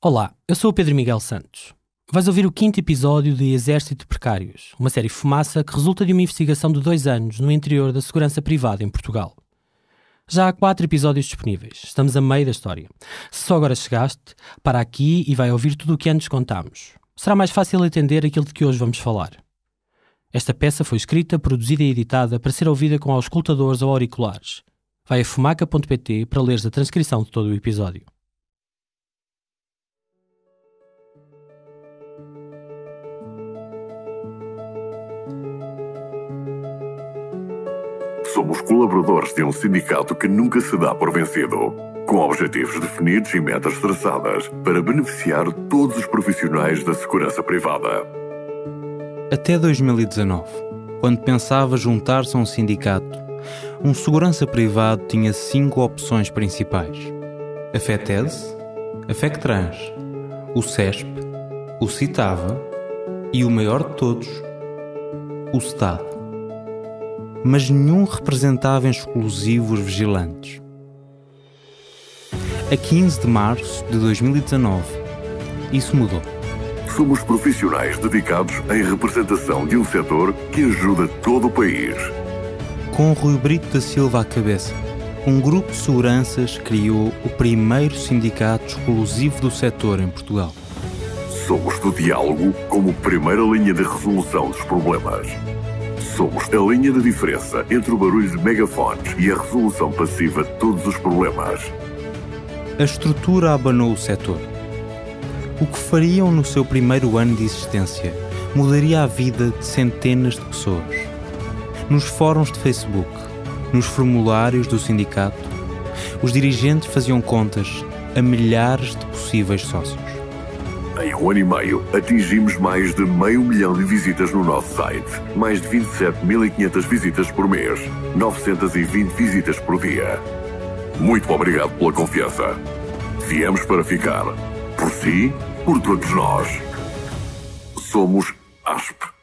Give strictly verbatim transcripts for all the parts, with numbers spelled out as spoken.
Olá, eu sou o Pedro Miguel Santos. Vais ouvir o quinto episódio de Exército de Precários, uma série fumaça que resulta de uma investigação de dois anos no interior da segurança privada em Portugal. Já há quatro episódios disponíveis, estamos a meio da história. Se só agora chegaste, para aqui e vai ouvir tudo o que antes contámos. Será mais fácil entender aquilo de que hoje vamos falar. Esta peça foi escrita, produzida e editada para ser ouvida com auscultadores ou auriculares. Vai a fumaca ponto pt para leres a transcrição de todo o episódio. Somos colaboradores de um sindicato que nunca se dá por vencido, com objetivos definidos e metas traçadas para beneficiar todos os profissionais da segurança privada. Até dois mil e dezanove, quando pensava juntar-se a um sindicato, um segurança privado tinha cinco opções principais: a FETESE, a FECTRANS, o SESP, o CITAVA e o maior de todos, o STAD. Mas nenhum representava em exclusivo os vigilantes. A quinze de março de dois mil e dezanove, isso mudou. Somos profissionais dedicados em representação de um setor que ajuda todo o país. Com Rui Brito da Silva à cabeça, um grupo de seguranças criou o primeiro sindicato exclusivo do setor em Portugal. Somos do diálogo como primeira linha de resolução dos problemas. Somos a linha de diferença entre o barulho de megafones e a resolução passiva de todos os problemas. A estrutura abanou o setor. O que fariam no seu primeiro ano de existência mudaria a vida de centenas de pessoas. Nos fóruns de Facebook, nos formulários do sindicato, os dirigentes faziam contas a milhares de possíveis sócios. Em um ano e meio, atingimos mais de meio milhão de visitas no nosso site. Mais de vinte e sete mil e quinhentas visitas por mês. novecentas e vinte visitas por dia. Muito obrigado pela confiança. Viemos para ficar. Por si, por todos nós. Somos A S P.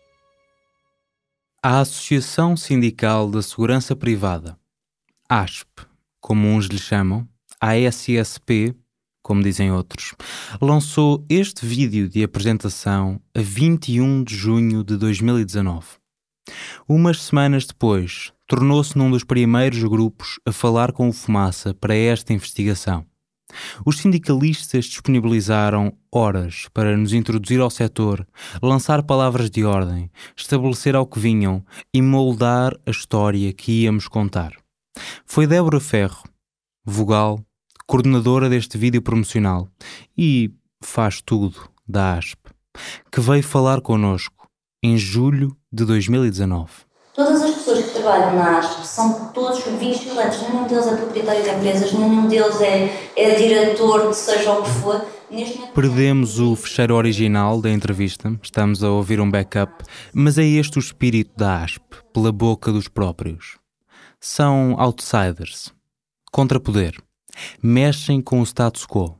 A Associação Sindical da Segurança Privada, A S P, como uns lhe chamam, A S S P, como dizem outros, lançou este vídeo de apresentação a vinte e um de junho de dois mil e dezanove. Umas semanas depois, tornou-se num dos primeiros grupos a falar com o Fumaça para esta investigação. Os sindicalistas disponibilizaram horas para nos introduzir ao setor, lançar palavras de ordem, estabelecer ao que vinham e moldar a história que íamos contar. Foi Débora Ferro, vogal, coordenadora deste vídeo promocional e faz tudo da A S P, que veio falar connosco em julho de dois mil e dezanove. Todas as pessoas que trabalham na A S P são todos vigilantes, nenhum deles é proprietário de empresas, nenhum deles é, é diretor de seja o que for. Neste momento... Perdemos o fecheiro original da entrevista, estamos a ouvir um backup, mas é este o espírito da A S P, pela boca dos próprios. São outsiders, contrapoder. Mexem com o status quo.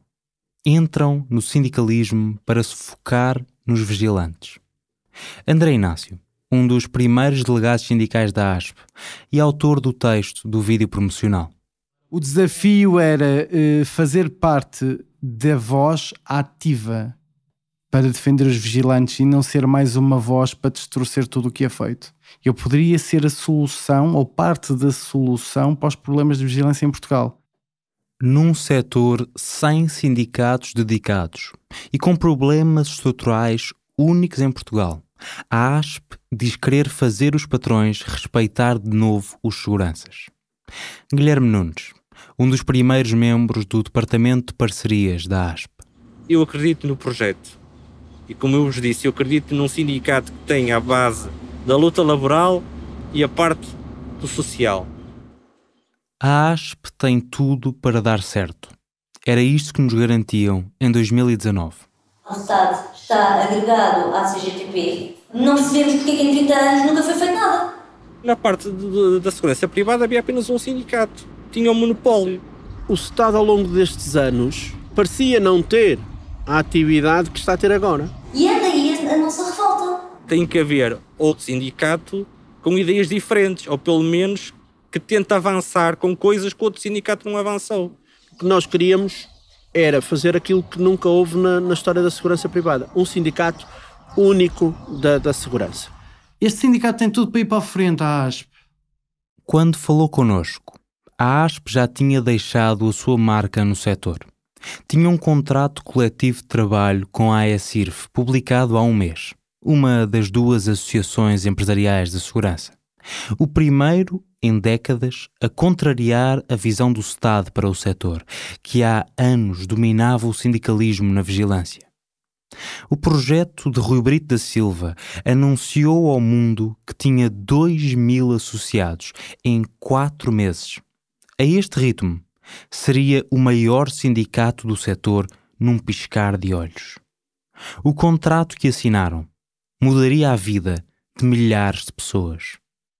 Entram no sindicalismo para se focar nos vigilantes. André Inácio, um dos primeiros delegados sindicais da A S P e autor do texto do vídeo promocional. O desafio era uh, fazer parte da voz ativa para defender os vigilantes e não ser mais uma voz para distorcer tudo o que é feito. Eu poderia ser a solução ou parte da solução para os problemas de vigilância em Portugal. Num setor sem sindicatos dedicados e com problemas estruturais únicos em Portugal, a A S P diz querer fazer os patrões respeitar de novo os seguranças. Guilherme Nunes, um dos primeiros membros do Departamento de Parcerias da A S P. Eu acredito no projeto e, como eu vos disse, eu acredito num sindicato que tenha a base da luta laboral e a parte do social. A A S P tem tudo para dar certo. Era isto que nos garantiam em dois mil e dezanove. O Estado está agregado à C G T P. Não percebemos porque é que em trinta anos nunca foi feito nada. Na parte de, de, da segurança privada havia apenas um sindicato. Tinha um monopólio. O Estado, ao longo destes anos, parecia não ter a atividade que está a ter agora. E é daí a nossa revolta. Tem que haver outro sindicato com ideias diferentes, ou pelo menos que tenta avançar com coisas que o outro sindicato não avançou. O que nós queríamos era fazer aquilo que nunca houve na, na história da segurança privada, um sindicato único da, da segurança. Este sindicato tem tudo para ir para a frente, a ASP. Quando falou connosco, a ASP já tinha deixado a sua marca no setor. Tinha um contrato coletivo de trabalho com a AECIRF, publicado há um mês, uma das duas associações empresariais de segurança. O primeiro em décadas a contrariar a visão do Estado para o setor, que há anos dominava o sindicalismo na vigilância. O projeto de Rui Brito da Silva anunciou ao mundo que tinha dois mil associados em quatro meses. A este ritmo, seria o maior sindicato do setor num piscar de olhos. O contrato que assinaram mudaria a vida de milhares de pessoas.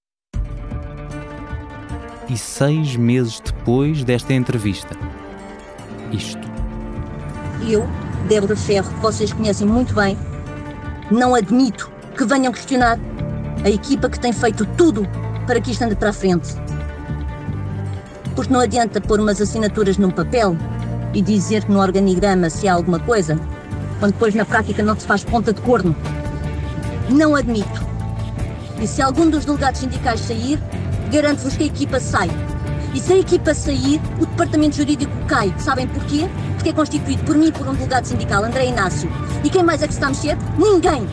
E seis meses depois desta entrevista, isto. Eu, Débora Ferro, que vocês conhecem muito bem, não admito que venham questionar a equipa que tem feito tudo para que isto ande para a frente. Porque não adianta pôr umas assinaturas num papel e dizer que no organigrama se há alguma coisa, quando depois na prática não se faz ponta de corno. Não admito. E se algum dos delegados sindicais sair, garanto-vos que a equipa sai. E se a equipa sair, o departamento jurídico cai. Sabem porquê? Porque é constituído por mim e por um delegado sindical, André Inácio. E quem mais é que se está a mexer? Ninguém!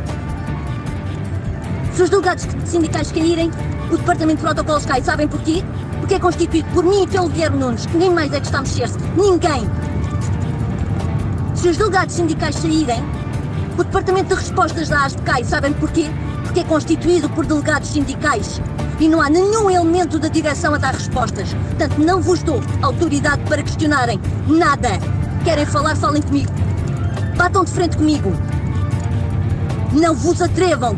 Se os delegados sindicais caírem, o departamento de protocolos cai. Sabem porquê? Porque é constituído por mim e pelo Guilherme Nunes. Quem mais é que está a mexer-se? Ninguém! Se os delegados sindicais saírem, o departamento de respostas da ASP cai. Sabem porquê? Porque é constituído por delegados sindicais. E não há nenhum elemento da direção a dar respostas. Portanto, não vos dou autoridade para questionarem nada. Querem falar, falem comigo. Batam de frente comigo. Não vos atrevam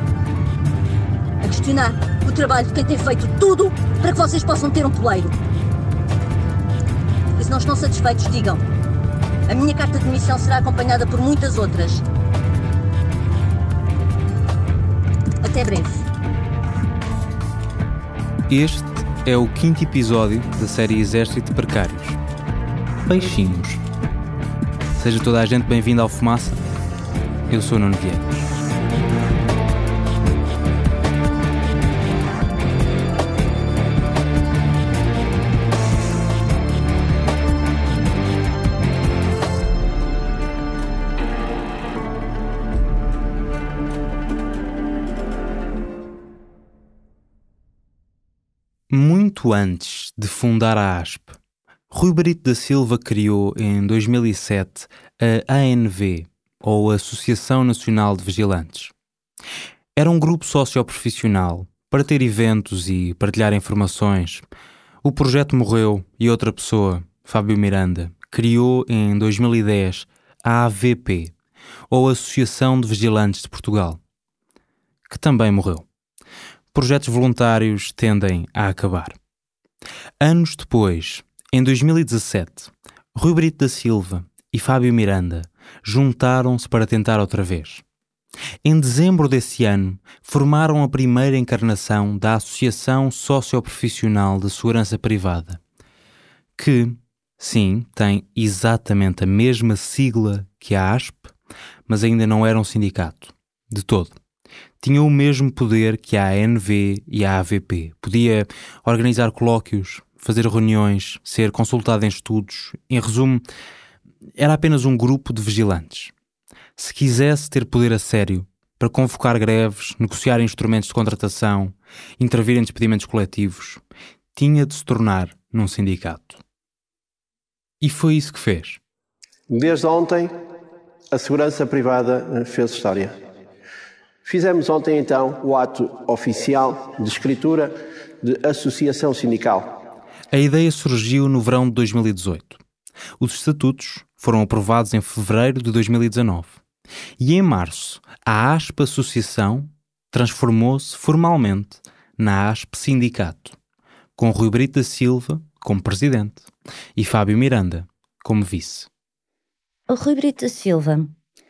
a questionar o trabalho de quem tem feito tudo para que vocês possam ter um poleiro. E se não estão satisfeitos, digam. A minha carta de demissão será acompanhada por muitas outras. Até breve. Este é o quinto episódio da série Exército de Precários. Peixinhos. Seja toda a gente bem-vinda ao Fumaça. Eu sou Nuno Vieira. Muito antes de fundar a ASP, Rui Brito da Silva criou em dois mil e sete a A N V, ou Associação Nacional de Vigilantes. Era um grupo socioprofissional para ter eventos e partilhar informações. O projeto morreu e outra pessoa, Fábio Miranda, criou em dois mil e dez a A V P, ou Associação de Vigilantes de Portugal, que também morreu. Projetos voluntários tendem a acabar. Anos depois, em dois mil e dezassete, Rui Brito da Silva e Fábio Miranda juntaram-se para tentar outra vez. Em dezembro desse ano, formaram a primeira encarnação da Associação Socioprofissional de Segurança Privada, que, sim, tem exatamente a mesma sigla que a ASP, mas ainda não era um sindicato, de todo. Tinha o mesmo poder que a A N V e a A V P. Podia organizar colóquios, fazer reuniões, ser consultado em estudos. Em resumo, era apenas um grupo de vigilantes. Se quisesse ter poder a sério para convocar greves, negociar instrumentos de contratação, intervir em despedimentos coletivos, tinha de se tornar num sindicato. E foi isso que fez. Desde ontem, a segurança privada fez história. Fizemos ontem, então, o ato oficial de escritura de associação sindical. A ideia surgiu no verão de dois mil e dezoito. Os estatutos foram aprovados em fevereiro de dois mil e dezanove. E em março, a ASP Associação transformou-se formalmente na ASP Sindicato, com Rui Brito da Silva como presidente e Fábio Miranda como vice. O Rui Brito da Silva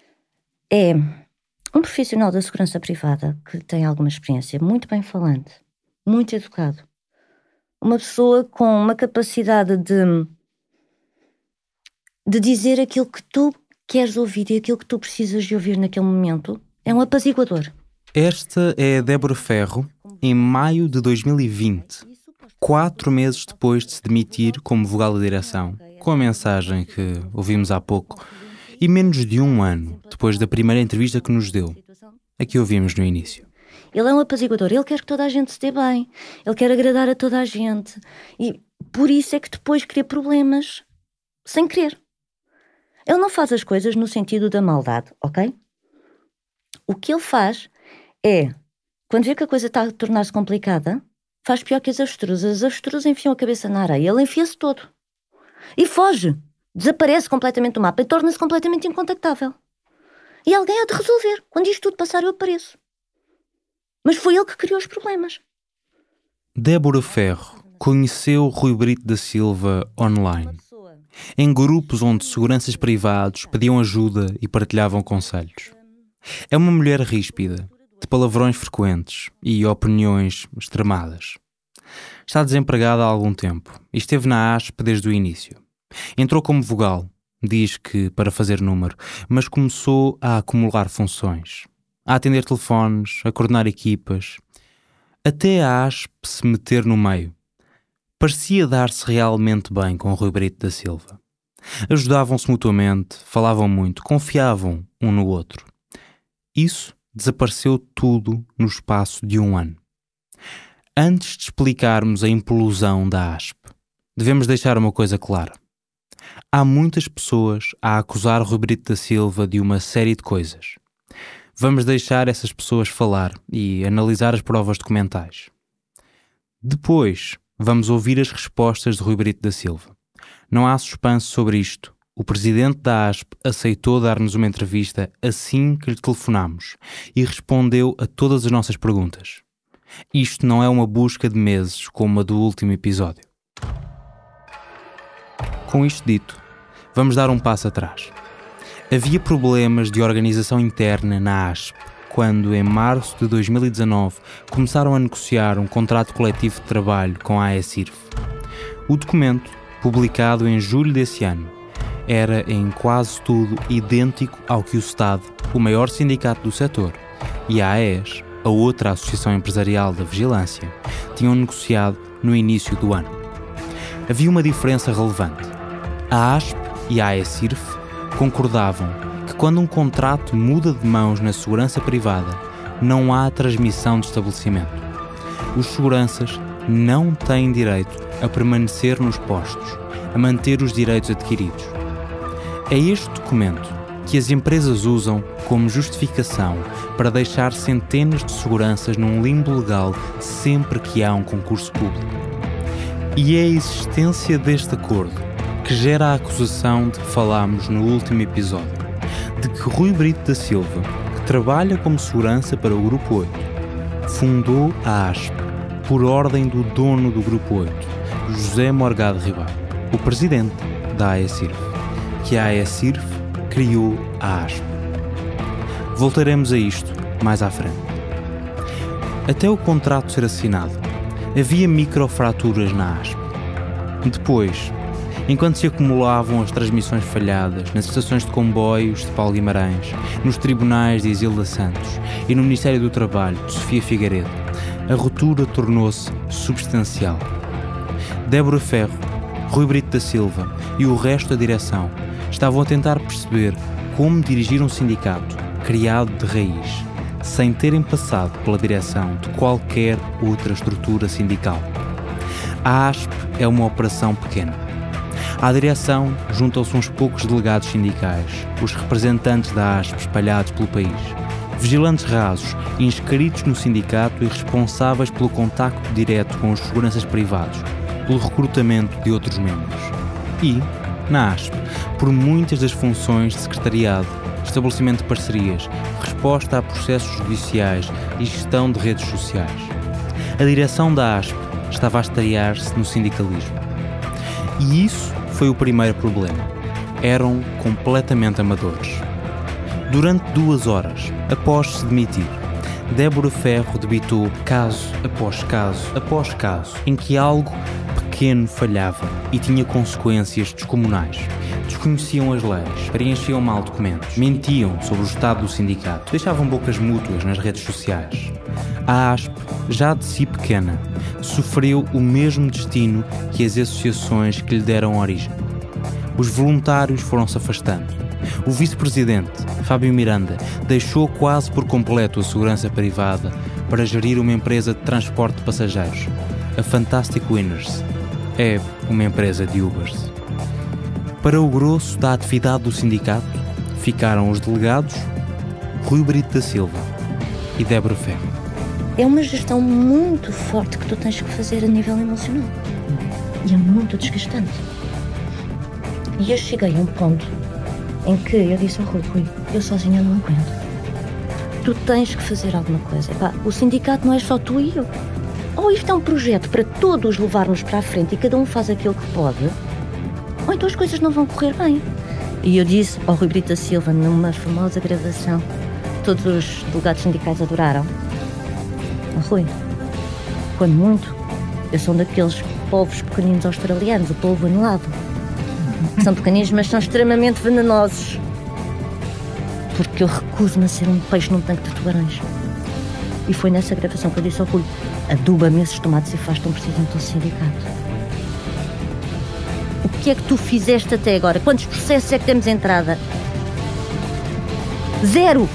é um profissional da segurança privada que tem alguma experiência, muito bem falante, muito educado. Uma pessoa com uma capacidade de de dizer aquilo que tu queres ouvir e aquilo que tu precisas de ouvir naquele momento. É um apaziguador. Esta é a Débora Ferro, em maio de dois mil e vinte, quatro meses depois de se demitir como vogal da direção, com a mensagem que ouvimos há pouco, e menos de um ano depois da primeira entrevista que nos deu, a que ouvimos no início. Ele é um apaziguador, ele quer que toda a gente se dê bem, ele quer agradar a toda a gente, e por isso é que depois cria problemas sem querer. Ele não faz as coisas no sentido da maldade, ok? O que ele faz é, quando vê que a coisa está a tornar-se complicada, faz pior que as avestruzes. As avestruzes enfiam a cabeça na areia, ele enfia-se todo. E foge, desaparece completamente do mapa e torna-se completamente incontactável. E alguém há de resolver. Quando isto tudo passar, eu apareço. Mas foi ele que criou os problemas. Débora Ferro conheceu Rui Brito da Silva online, em grupos onde seguranças privados pediam ajuda e partilhavam conselhos. É uma mulher ríspida, de palavrões frequentes e opiniões extremadas. Está desempregada há algum tempo e esteve na A S P desde o início. Entrou como vogal, diz que para fazer número, mas começou a acumular funções, a atender telefones, a coordenar equipas, até a A S P se meter no meio. Parecia dar-se realmente bem com Rui Brito da Silva. Ajudavam-se mutuamente, falavam muito, confiavam um no outro. Isso desapareceu tudo no espaço de um ano. Antes de explicarmos a implosão da A S P, devemos deixar uma coisa clara. Há muitas pessoas a acusar Rui Brito da Silva de uma série de coisas. Vamos deixar essas pessoas falar e analisar as provas documentais. Depois, vamos ouvir as respostas de Rui Brito da Silva. Não há suspense sobre isto. O presidente da A S P aceitou dar-nos uma entrevista assim que lhe telefonámos e respondeu a todas as nossas perguntas. Isto não é uma busca de meses como a do último episódio. Com isto dito, vamos dar um passo atrás. Havia problemas de organização interna na A S P quando, em março de dois mil e dezanove, começaram a negociar um contrato coletivo de trabalho com a AECIRF. O documento, publicado em julho desse ano, era em quase tudo idêntico ao que o STAD, o maior sindicato do setor, e a AES, a outra associação empresarial da vigilância, tinham negociado no início do ano. Havia uma diferença relevante. A A S P e a AECIRF concordavam que quando um contrato muda de mãos na segurança privada, não há transmissão de estabelecimento. Os seguranças não têm direito a permanecer nos postos, a manter os direitos adquiridos. É este documento que as empresas usam como justificação para deixar centenas de seguranças num limbo legal sempre que há um concurso público. E é a existência deste acordo que gera a acusação de que falámos no último episódio, de que Rui Brito da Silva, que trabalha como segurança para o Grupo oito, fundou a A S P por ordem do dono do Grupo oito, José Morgado Ribeiro, o presidente da AECIRF, que a AECIRF criou a A S P. Voltaremos a isto mais à frente. Até o contrato ser assinado, havia microfraturas na A S P. Depois, enquanto se acumulavam as transmissões falhadas nas estações de comboios de Paulo Guimarães, nos tribunais de Isilda Santos e no Ministério do Trabalho de Sofia Figueiredo, a ruptura tornou-se substancial. Débora Ferro, Rui Brito da Silva e o resto da direção estavam a tentar perceber como dirigir um sindicato criado de raiz, sem terem passado pela direção de qualquer outra estrutura sindical. A A S P é uma operação pequena. À direção juntam-se uns poucos delegados sindicais, os representantes da A S P espalhados pelo país, vigilantes rasos, inscritos no sindicato e responsáveis pelo contacto direto com os seguranças privados, pelo recrutamento de outros membros. E, na A S P, por muitas das funções de secretariado, estabelecimento de parcerias, resposta a processos judiciais e gestão de redes sociais. A direção da A S P estava a estrear-se no sindicalismo. E isso foi o primeiro problema. Eram completamente amadores. Durante duas horas, após se demitir, Débora Ferro debitou caso após caso após caso em que algo pequeno falhava e tinha consequências descomunais. desconheciam as leis, preenchiam mal documentos, mentiam sobre o estado do sindicato, deixavam bocas mútuas nas redes sociais. A ASP, já de si pequena, sofreu o mesmo destino que as associações que lhe deram origem. Os voluntários foram-se afastando. O vice-presidente, Fábio Miranda, deixou quase por completo a segurança privada para gerir uma empresa de transporte de passageiros, a Fantastic Winners. É uma empresa de Ubers. Para o grosso da atividade do sindicato, ficaram os delegados Rui Brito da Silva e Débora Ferro. É uma gestão muito forte que tu tens que fazer a nível emocional. E é muito desgastante. E eu cheguei a um ponto em que eu disse ao Rui, Rui, eu sozinha não aguento. Tu tens que fazer alguma coisa. Epá, o sindicato não é só tu e eu. Ou isto é um projeto para todos levarmos para a frente e cada um faz aquilo que pode, ou então as coisas não vão correr bem. E eu disse ao Rui Brito da Silva, numa famosa gravação, todos os delegados sindicais adoraram. Oh, Rui, quando muito, eu sou daqueles polvos pequeninos australianos, o polvo anulado. São pequeninos, mas são extremamente venenosos. Porque eu recuso-me a ser um peixe num tanque de tubarões. E foi nessa gravação que eu disse ao Rui, aduba-me esses tomates e faz-te um presidente do sindicato. O que é que tu fizeste até agora? Quantos processos é que temos entrada? Zero!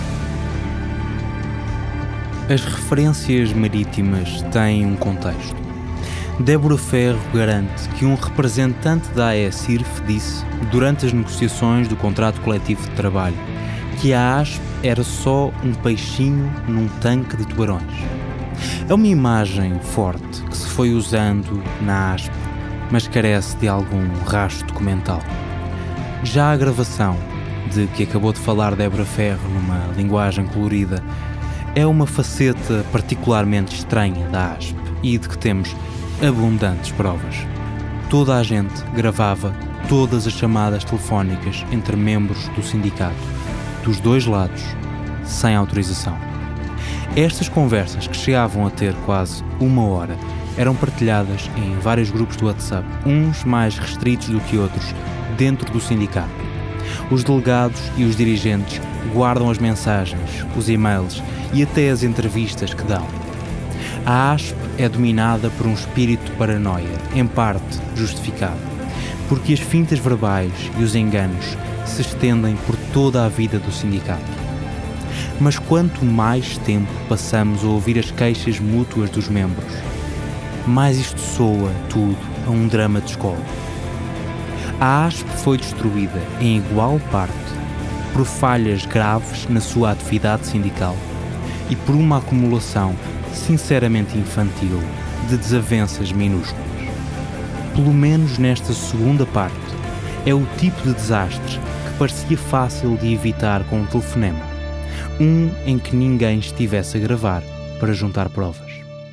As referências marítimas têm um contexto. Débora Ferro garante que um representante da AECIRF disse, durante as negociações do contrato coletivo de trabalho, que a ASP era só um peixinho num tanque de tubarões. É uma imagem forte que se foi usando na ASP, mas carece de algum rastro documental. Já a gravação, de que acabou de falar Débora Ferro numa linguagem colorida, é uma faceta particularmente estranha da ASP e de que temos abundantes provas. Toda a gente gravava todas as chamadas telefónicas entre membros do sindicato, dos dois lados, sem autorização. Estas conversas, que chegavam a ter quase uma hora, eram partilhadas em vários grupos do WhatsApp, uns mais restritos do que outros, dentro do sindicato. Os delegados e os dirigentes guardam as mensagens, os e-mails e até as entrevistas que dão. A ASP é dominada por um espírito de paranoia, em parte justificado, porque as fintas verbais e os enganos se estendem por toda a vida do sindicato. Mas quanto mais tempo passamos a ouvir as queixas mútuas dos membros, mais isto soa tudo a um drama de escola. A ASP foi destruída em igual parte por falhas graves na sua atividade sindical e por uma acumulação sinceramente infantil de desavenças minúsculas. Pelo menos nesta segunda parte, é o tipo de desastres que parecia fácil de evitar com um telefonema, um em que ninguém estivesse a gravar para juntar provas.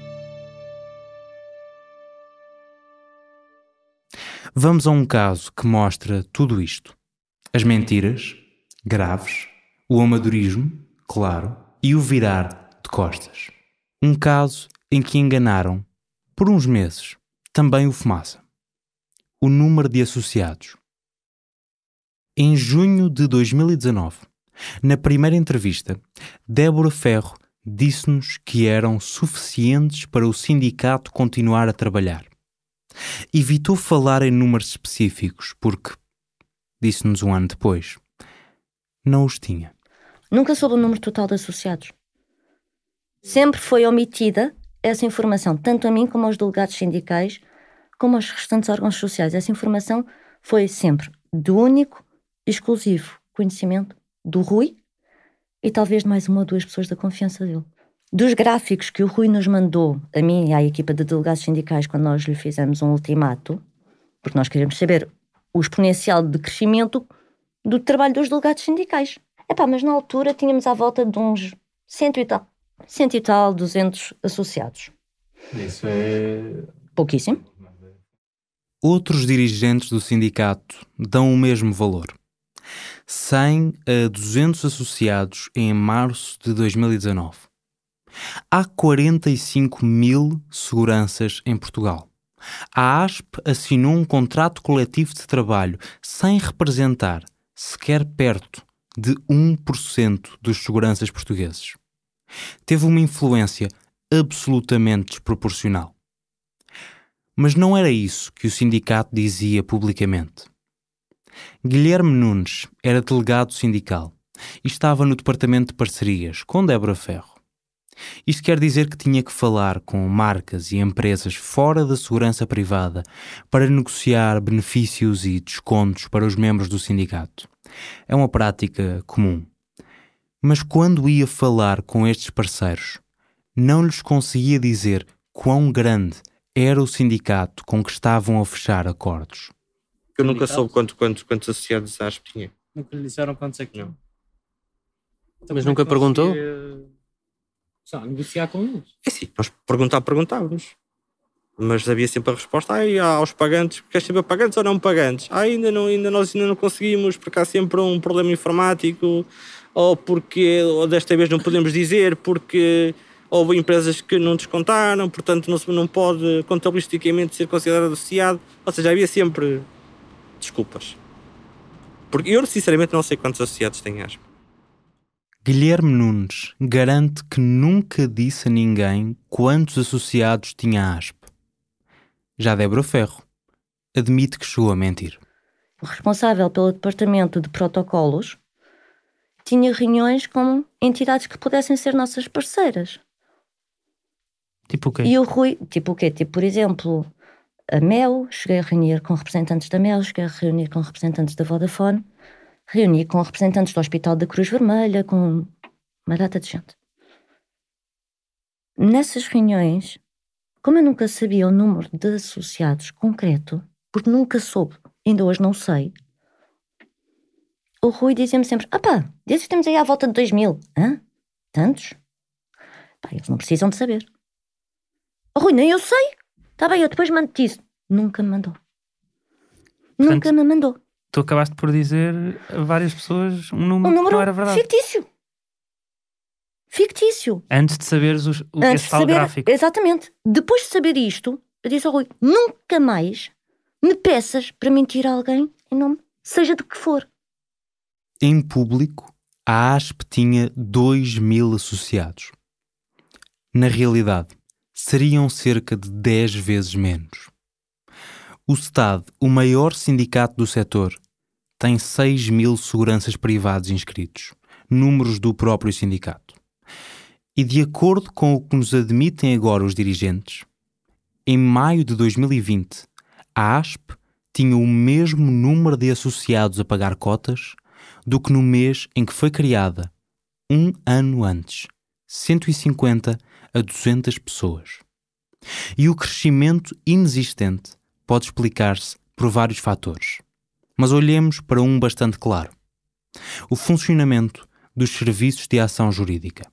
Vamos a um caso que mostra tudo isto. As mentiras, graves, o amadorismo, claro, e o virar de costas. Um caso em que enganaram, por uns meses, também o Fumaça. O número de associados. Em junho de dois mil e dezanove, na primeira entrevista, Débora Ferro disse-nos que eram suficientes para o sindicato continuar a trabalhar. Evitou falar em números específicos porque, disse-nos um ano depois, não os tinha. Nunca soube o número total de associados. Sempre foi omitida essa informação, tanto a mim como aos delegados sindicais, como aos restantes órgãos sociais. Essa informação foi sempre do único e exclusivo conhecimento do Rui e talvez de mais uma ou duas pessoas da confiança dele. Dos gráficos que o Rui nos mandou, a mim e à equipa de delegados sindicais, quando nós lhe fizemos um ultimato, porque nós queríamos saber o exponencial de crescimento do trabalho dos delegados sindicais. Epá, mas na altura tínhamos à volta de uns cento e tal, cento e tal, duzentos associados. Isso é... pouquíssimo. Outros dirigentes do sindicato dão o mesmo valor. cem a duzentos associados em março de dois mil e dezanove. Há quarenta e cinco mil seguranças em Portugal. A ASP assinou um contrato coletivo de trabalho sem representar sequer perto de um por cento dos seguranças portugueses. Teve uma influência absolutamente desproporcional. Mas não era isso que o sindicato dizia publicamente. Guilherme Nunes era delegado sindical e estava no departamento de parcerias com Débora Ferro. Isto quer dizer que tinha que falar com marcas e empresas fora da segurança privada para negociar benefícios e descontos para os membros do sindicato. É uma prática comum. Mas quando ia falar com estes parceiros, não lhes conseguia dizer quão grande era o sindicato com que estavam a fechar acordos. Eu nunca soube quanto, quanto, quantos associados a ASP tinha. Nunca lhe disseram quantos é que não. Mas nunca perguntou? Só negociar com eles. É sim, nós perguntar, perguntávamos. Mas havia sempre a resposta, ai, aos pagantes, queres saber pagantes ou não pagantes? Ah, ainda não, ainda nós ainda não conseguimos, porque há sempre um problema informático, ou porque, ou desta vez não podemos dizer, porque houve empresas que não descontaram, portanto não, não pode contabilisticamente ser considerado associado. Ou seja, havia sempre desculpas. Porque eu, sinceramente, não sei quantos associados tem a ASP. Guilherme Nunes garante que nunca disse a ninguém quantos associados tinha a ASP. Já Débora Ferro admite que chegou a mentir. O responsável pelo departamento de protocolos tinha reuniões com entidades que pudessem ser nossas parceiras. Tipo o quê? E o Rui, tipo o quê? Tipo, por exemplo, a Mel, cheguei a reunir com representantes da Mel, cheguei a reunir com representantes da Vodafone, reuni com representantes do Hospital da Cruz Vermelha, com uma data de gente. Nessas reuniões, como eu nunca sabia o número de associados concreto, porque nunca soube, ainda hoje não sei, o Rui dizia-me sempre, ah pá, dizes que temos aí à volta de dois mil. Hã? Tantos? Pá, eles não precisam de saber. Oh, Rui, nem eu sei. Está bem, eu depois mando-te isso. Nunca me mandou. Portanto, nunca me mandou. Tu acabaste por dizer a várias pessoas um número, Um número que não era verdade. fictício. Fictício. Antes de saberes os, o, Antes esse de tal saber, gráfico. exatamente. Depois de saber isto, eu disse ao Rui, nunca mais me peças para mentir a alguém em nome, seja do que for. Em público, a ASP tinha dois mil associados. Na realidade, seriam cerca de dez vezes menos. O Estado, o maior sindicato do setor, tem seis mil seguranças privados inscritos, números do próprio sindicato. E de acordo com o que nos admitem agora os dirigentes, em maio de dois mil e vinte, a ASP tinha o mesmo número de associados a pagar cotas do que no mês em que foi criada, um ano antes, cento e cinquenta a duzentas pessoas. E o crescimento inexistente pode explicar-se por vários fatores. Mas olhemos para um bastante claro: o funcionamento dos serviços de ação jurídica.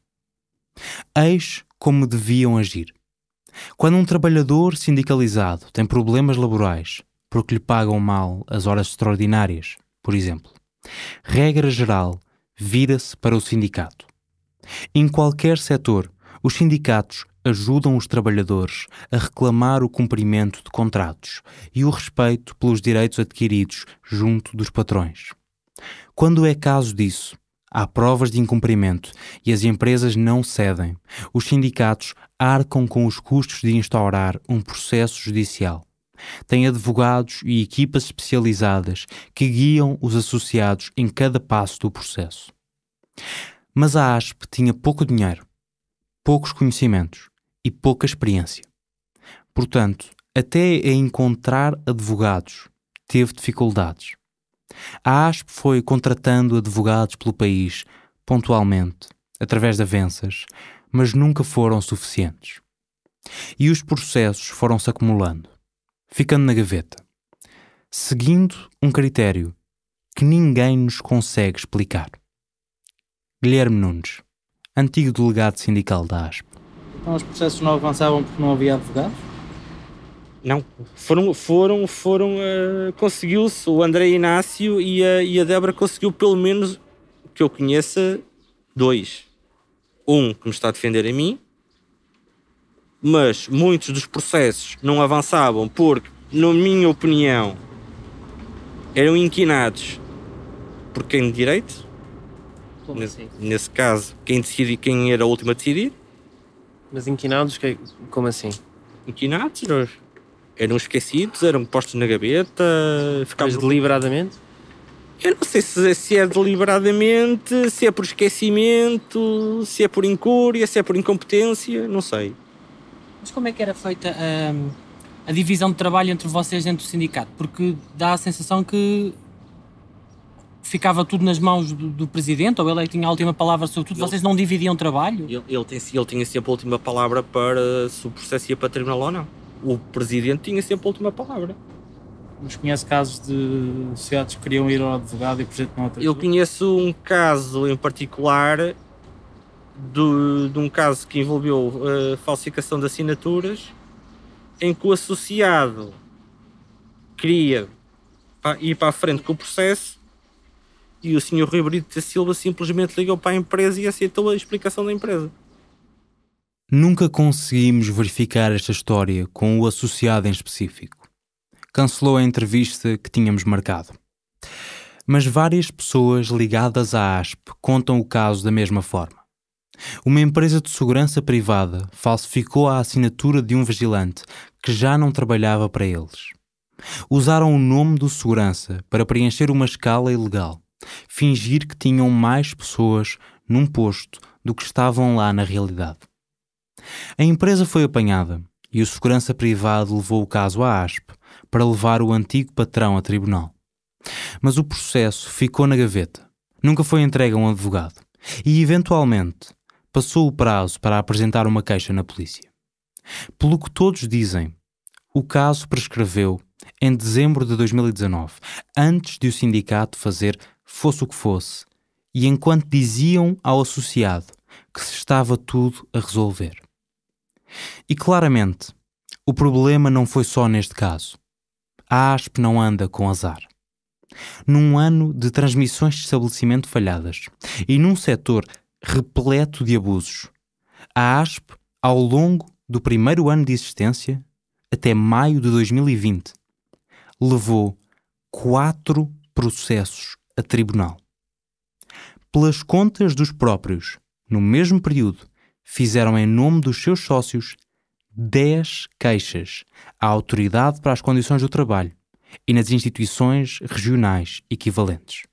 Eis como deviam agir. Quando um trabalhador sindicalizado tem problemas laborais porque lhe pagam mal as horas extraordinárias, por exemplo, regra geral, vira-se para o sindicato. Em qualquer setor, os sindicatos ajudam os trabalhadores a reclamar o cumprimento de contratos e o respeito pelos direitos adquiridos junto dos patrões. Quando é caso disso, há provas de incumprimento e as empresas não cedem, os sindicatos arcam com os custos de instaurar um processo judicial. Têm advogados e equipas especializadas que guiam os associados em cada passo do processo. Mas a ASP tinha pouco dinheiro, poucos conhecimentos e pouca experiência. Portanto, até a encontrar advogados, teve dificuldades. A ASP foi contratando advogados pelo país, pontualmente, através de avanças, mas nunca foram suficientes. E os processos foram-se acumulando, ficando na gaveta, seguindo um critério que ninguém nos consegue explicar. Guilherme Nunes, antigo delegado sindical da ASP. Então os processos não avançavam porque não havia advogados? Não, foram, foram, foram uh, conseguiu-se, o André Inácio e a, e a Débora conseguiu pelo menos, que eu conheça, dois. Um que me está a defender a mim mas muitos dos processos não avançavam porque, na minha opinião, eram inquinados por quem de direito. Como nesse, assim? nesse caso, quem, decidi, quem era o último a decidir. Mas inquinados, que, como assim? Inquinados eram, eram esquecidos, eram postos na gaveta. Mas deliberadamente? Eu não sei se, se é deliberadamente, se é por esquecimento, se é por incúria, se é por incompetência, não sei. Mas como é que era feita a, a divisão de trabalho entre vocês dentro do sindicato? Porque dá a sensação que ficava tudo nas mãos do, do presidente, ou ele é que tinha a última palavra sobre tudo, ele, vocês não dividiam trabalho? Ele, ele, tem, ele tinha sempre a última palavra para se o processo ia para tribunal ou não. O presidente tinha sempre a última palavra. Mas conhece casos de sociedades que queriam ir ao advogado e o projeto não autorizou? Eu conheço um caso em particular de, de um caso que envolveu uh, falsificação de assinaturas, em que o associado queria ir para a frente com o processo e o senhor Rui Brito da Silva simplesmente ligou para a empresa e aceitou a explicação da empresa. Nunca conseguimos verificar esta história com o associado em específico. Cancelou a entrevista que tínhamos marcado. Mas várias pessoas ligadas à A S P contam o caso da mesma forma. Uma empresa de segurança privada falsificou a assinatura de um vigilante que já não trabalhava para eles. Usaram o nome do segurança para preencher uma escala ilegal, fingir que tinham mais pessoas num posto do que estavam lá na realidade. A empresa foi apanhada e o segurança privado levou o caso à A S P para levar o antigo patrão a tribunal. Mas o processo ficou na gaveta, nunca foi entregue a um advogado e, eventualmente, passou o prazo para apresentar uma queixa na polícia. Pelo que todos dizem, o caso prescreveu em dezembro de dois mil e dezanove, antes de o sindicato fazer fosse o que fosse, e enquanto diziam ao associado que se estava tudo a resolver. E claramente, o problema não foi só neste caso. A A S P não anda com azar. Num ano de transmissões de estabelecimento falhadas e num setor repleto de abusos, a A S P, ao longo do primeiro ano de existência, até maio de dois mil e vinte, levou quatro processos a tribunal. Pelas contas dos próprios, no mesmo período, fizeram em nome dos seus sócios dez queixas à Autoridade para as Condições do Trabalho e nas instituições regionais equivalentes.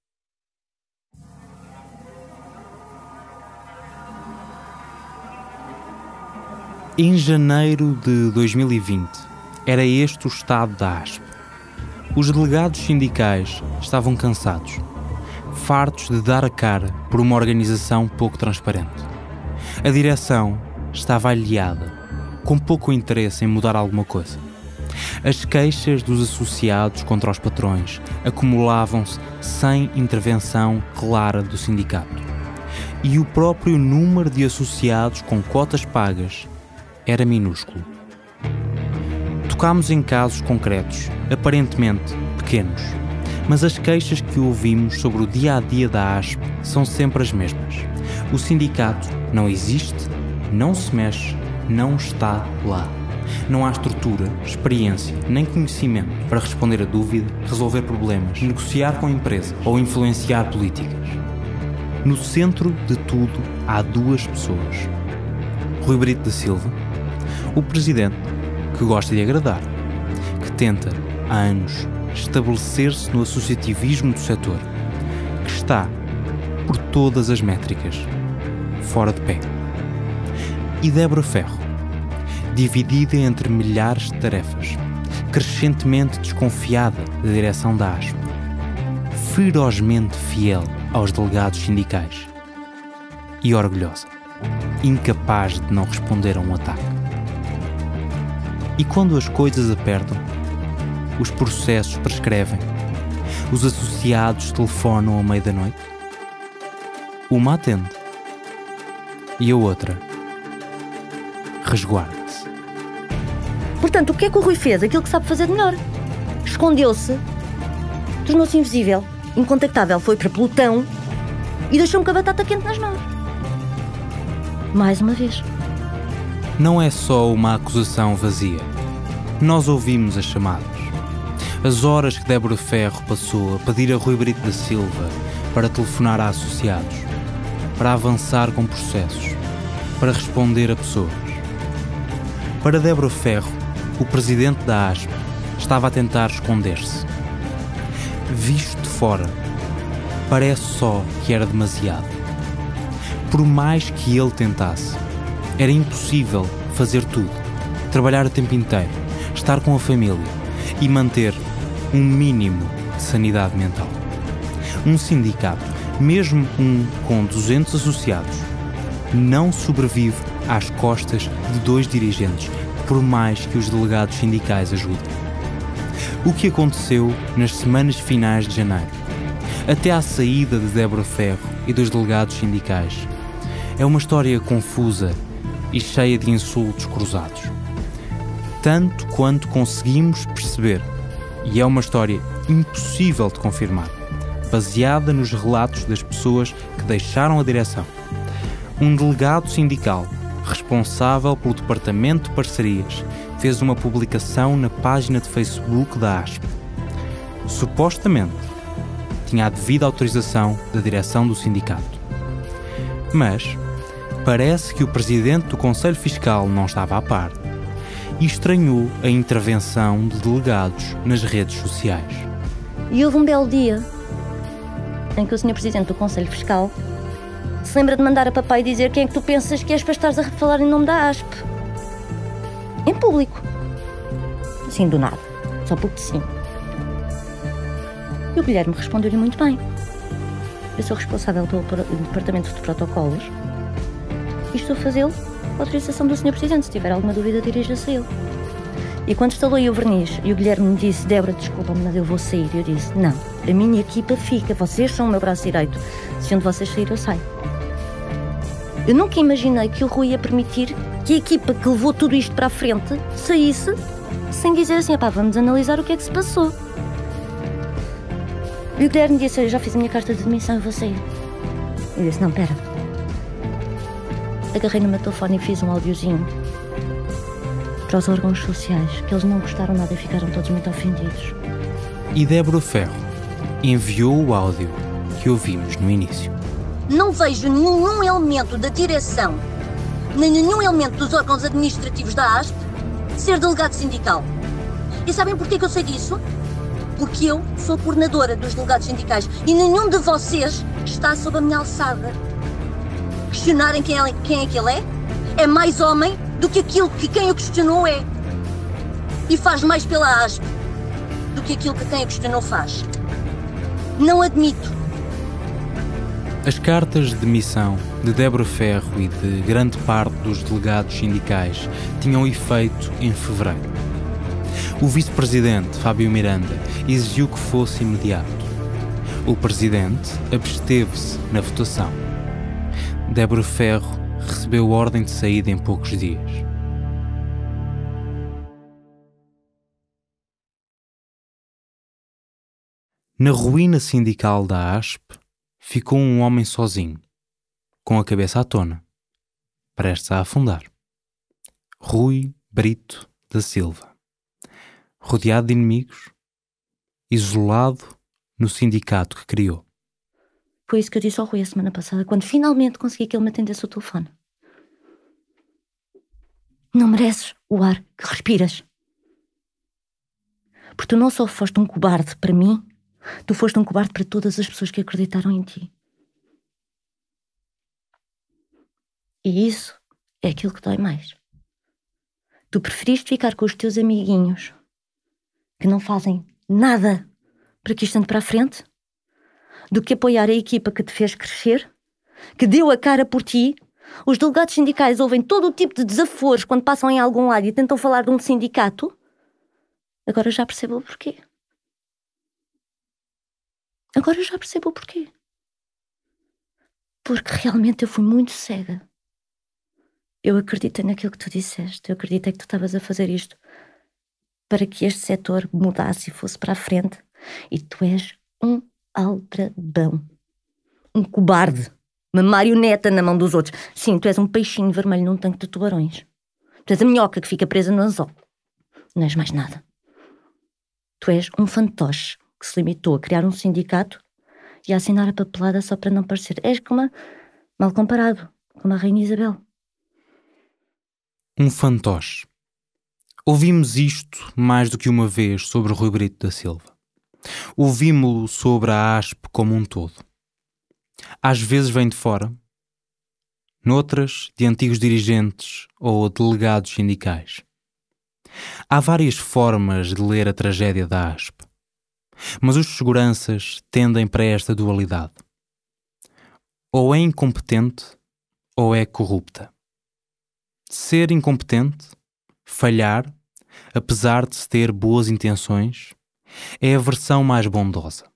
Em janeiro de dois mil e vinte, era este o estado da A S P. Os delegados sindicais estavam cansados, fartos de dar a cara por uma organização pouco transparente. A direção estava aliada, com pouco interesse em mudar alguma coisa. As queixas dos associados contra os patrões acumulavam-se sem intervenção clara do sindicato. E o próprio número de associados com cotas pagas era minúsculo. Tocámos em casos concretos, aparentemente pequenos, mas as queixas que ouvimos sobre o dia-a-dia da A S P são sempre as mesmas. O sindicato não existe, não se mexe, não está lá. Não há estrutura, experiência, nem conhecimento para responder a dúvida, resolver problemas, negociar com empresas ou influenciar políticas. No centro de tudo há duas pessoas. Rui Brito da Silva, o presidente, que gosta de agradar, que tenta, há anos, estabelecer-se no associativismo do setor, que está, por todas as métricas, fora de pé. E Débora Ferro, dividida entre milhares de tarefas, crescentemente desconfiada da direção da A S P, ferozmente fiel aos delegados sindicais e orgulhosa, incapaz de não responder a um ataque. E quando as coisas apertam, os processos prescrevem, os associados telefonam à meia da noite, uma atende e a outra resguarda-se. Portanto, o que é que o Rui fez? Aquilo que sabe fazer de melhor. Escondeu-se, tornou-se invisível, incontactável, foi para pelotão e deixou-me com a batata quente nas mãos. Mais uma vez. não é só uma acusação vazia. Nós ouvimos as chamadas. As horas que Débora Ferro passou a pedir a Rui Brito da Silva para telefonar a associados, para avançar com processos, para responder a pessoas. Para Débora Ferro, o presidente da A S P estava a tentar esconder-se. Visto de fora, parece só que era demasiado. Por mais que ele tentasse, era impossível fazer tudo, trabalhar o tempo inteiro, estar com a família e manter um mínimo de sanidade mental. Um sindicato, mesmo um com duzentos associados, não sobrevive às costas de dois dirigentes, por mais que os delegados sindicais ajudem. O que aconteceu nas semanas finais de janeiro, até à saída de Débora Ferro e dos delegados sindicais, é uma história confusa e cheia de insultos cruzados. Tanto quanto conseguimos perceber, e é uma história impossível de confirmar, baseada nos relatos das pessoas que deixaram a direção. Um delegado sindical, responsável pelo Departamento de Parcerias, fez uma publicação na página de Facebook da A S P. Supostamente, tinha a devida autorização da direção do sindicato. Mas parece que o presidente do Conselho Fiscal não estava a par e estranhou a intervenção de delegados nas redes sociais. E houve um belo dia em que o senhor Presidente do Conselho Fiscal se lembra de mandar a papai dizer quem é que tu pensas que és para estares a falar em nome da A S P. Em público. Sim, do nada. Só porque sim. E o Guilherme respondeu-lhe muito bem. Eu sou responsável pelo Departamento de Protocolos e estou a fazê-lo com a autorização do senhor Presidente. Se tiver alguma dúvida, dirija-se a ele. E quando instalou aí o verniz e o Guilherme me disse: Débora, desculpa-me, mas eu vou sair. Eu disse: não, a minha equipa fica. Vocês são o meu braço direito. Se um de vocês sair, eu saio. Eu nunca imaginei que o Rui ia permitir que a equipa que levou tudo isto para a frente saísse sem dizer assim: pá, vamos analisar o que é que se passou. E o Guilherme disse: eu já fiz a minha carta de demissão e vou sair. Eu disse: não, pera. Agarrei no meu telefone e fiz um áudiozinho para os órgãos sociais, que eles não gostaram nada e ficaram todos muito ofendidos. E Débora Ferro enviou o áudio que ouvimos no início. Não vejo nenhum elemento da direção, nem nenhum elemento dos órgãos administrativos da A S P ser delegado sindical. E sabem porquê que eu sei disso? Porque eu sou coordenadora dos delegados sindicais e nenhum de vocês está sob a minha alçada. Questionarem quem é, quem é que ele é é mais homem do que aquilo que quem o questionou é. E faz mais pela A S P do que aquilo que quem o questionou faz. Não admito. As cartas de demissão de Débora Ferro e de grande parte dos delegados sindicais tinham efeito em fevereiro. O vice-presidente, Fábio Miranda, exigiu que fosse imediato. O presidente absteve-se na votação. Débora Ferro recebeu ordem de saída em poucos dias. Na ruína sindical da A S P, ficou um homem sozinho, com a cabeça à tona, prestes a afundar. Rui Brito da Silva. Rodeado de inimigos, isolado no sindicato que criou. Foi isso que eu disse ao Rui a semana passada, quando finalmente consegui que ele me atendesse o telefone. Não mereces o ar que respiras. Porque tu não só foste um cobarde para mim, tu foste um cobarde para todas as pessoas que acreditaram em ti. E isso é aquilo que dói mais. Tu preferiste ficar com os teus amiguinhos que não fazem nada para que isto ande para a frente, do que apoiar a equipa que te fez crescer, que deu a cara por ti. Os delegados sindicais ouvem todo o tipo de desaforos quando passam em algum lado e tentam falar de um sindicato. Agora já percebo o porquê. Agora já percebo o porquê. Porque realmente eu fui muito cega. Eu acreditei naquilo que tu disseste. Eu acreditei que tu estavas a fazer isto para que este setor mudasse e fosse para a frente. E tu és um aldrabão. Um cobarde. Uma marioneta na mão dos outros. Sim, tu és um peixinho vermelho num tanque de tubarões. Tu és a minhoca que fica presa no anzol. Não és mais nada. Tu és um fantoche que se limitou a criar um sindicato e a assinar a papelada só para não parecer. És como a, mal comparado, como a Rainha Isabel. Um fantoche. Ouvimos isto mais do que uma vez sobre Rui Brito da Silva. Ouvimos-lo sobre a ASP como um todo. Às vezes vem de fora, noutras de antigos dirigentes ou delegados sindicais. Há várias formas de ler a tragédia da ASP, mas os seguranças tendem para esta dualidade. Ou é incompetente ou é corrupta. Ser incompetente, falhar, apesar de se ter boas intenções, é a versão mais bondosa.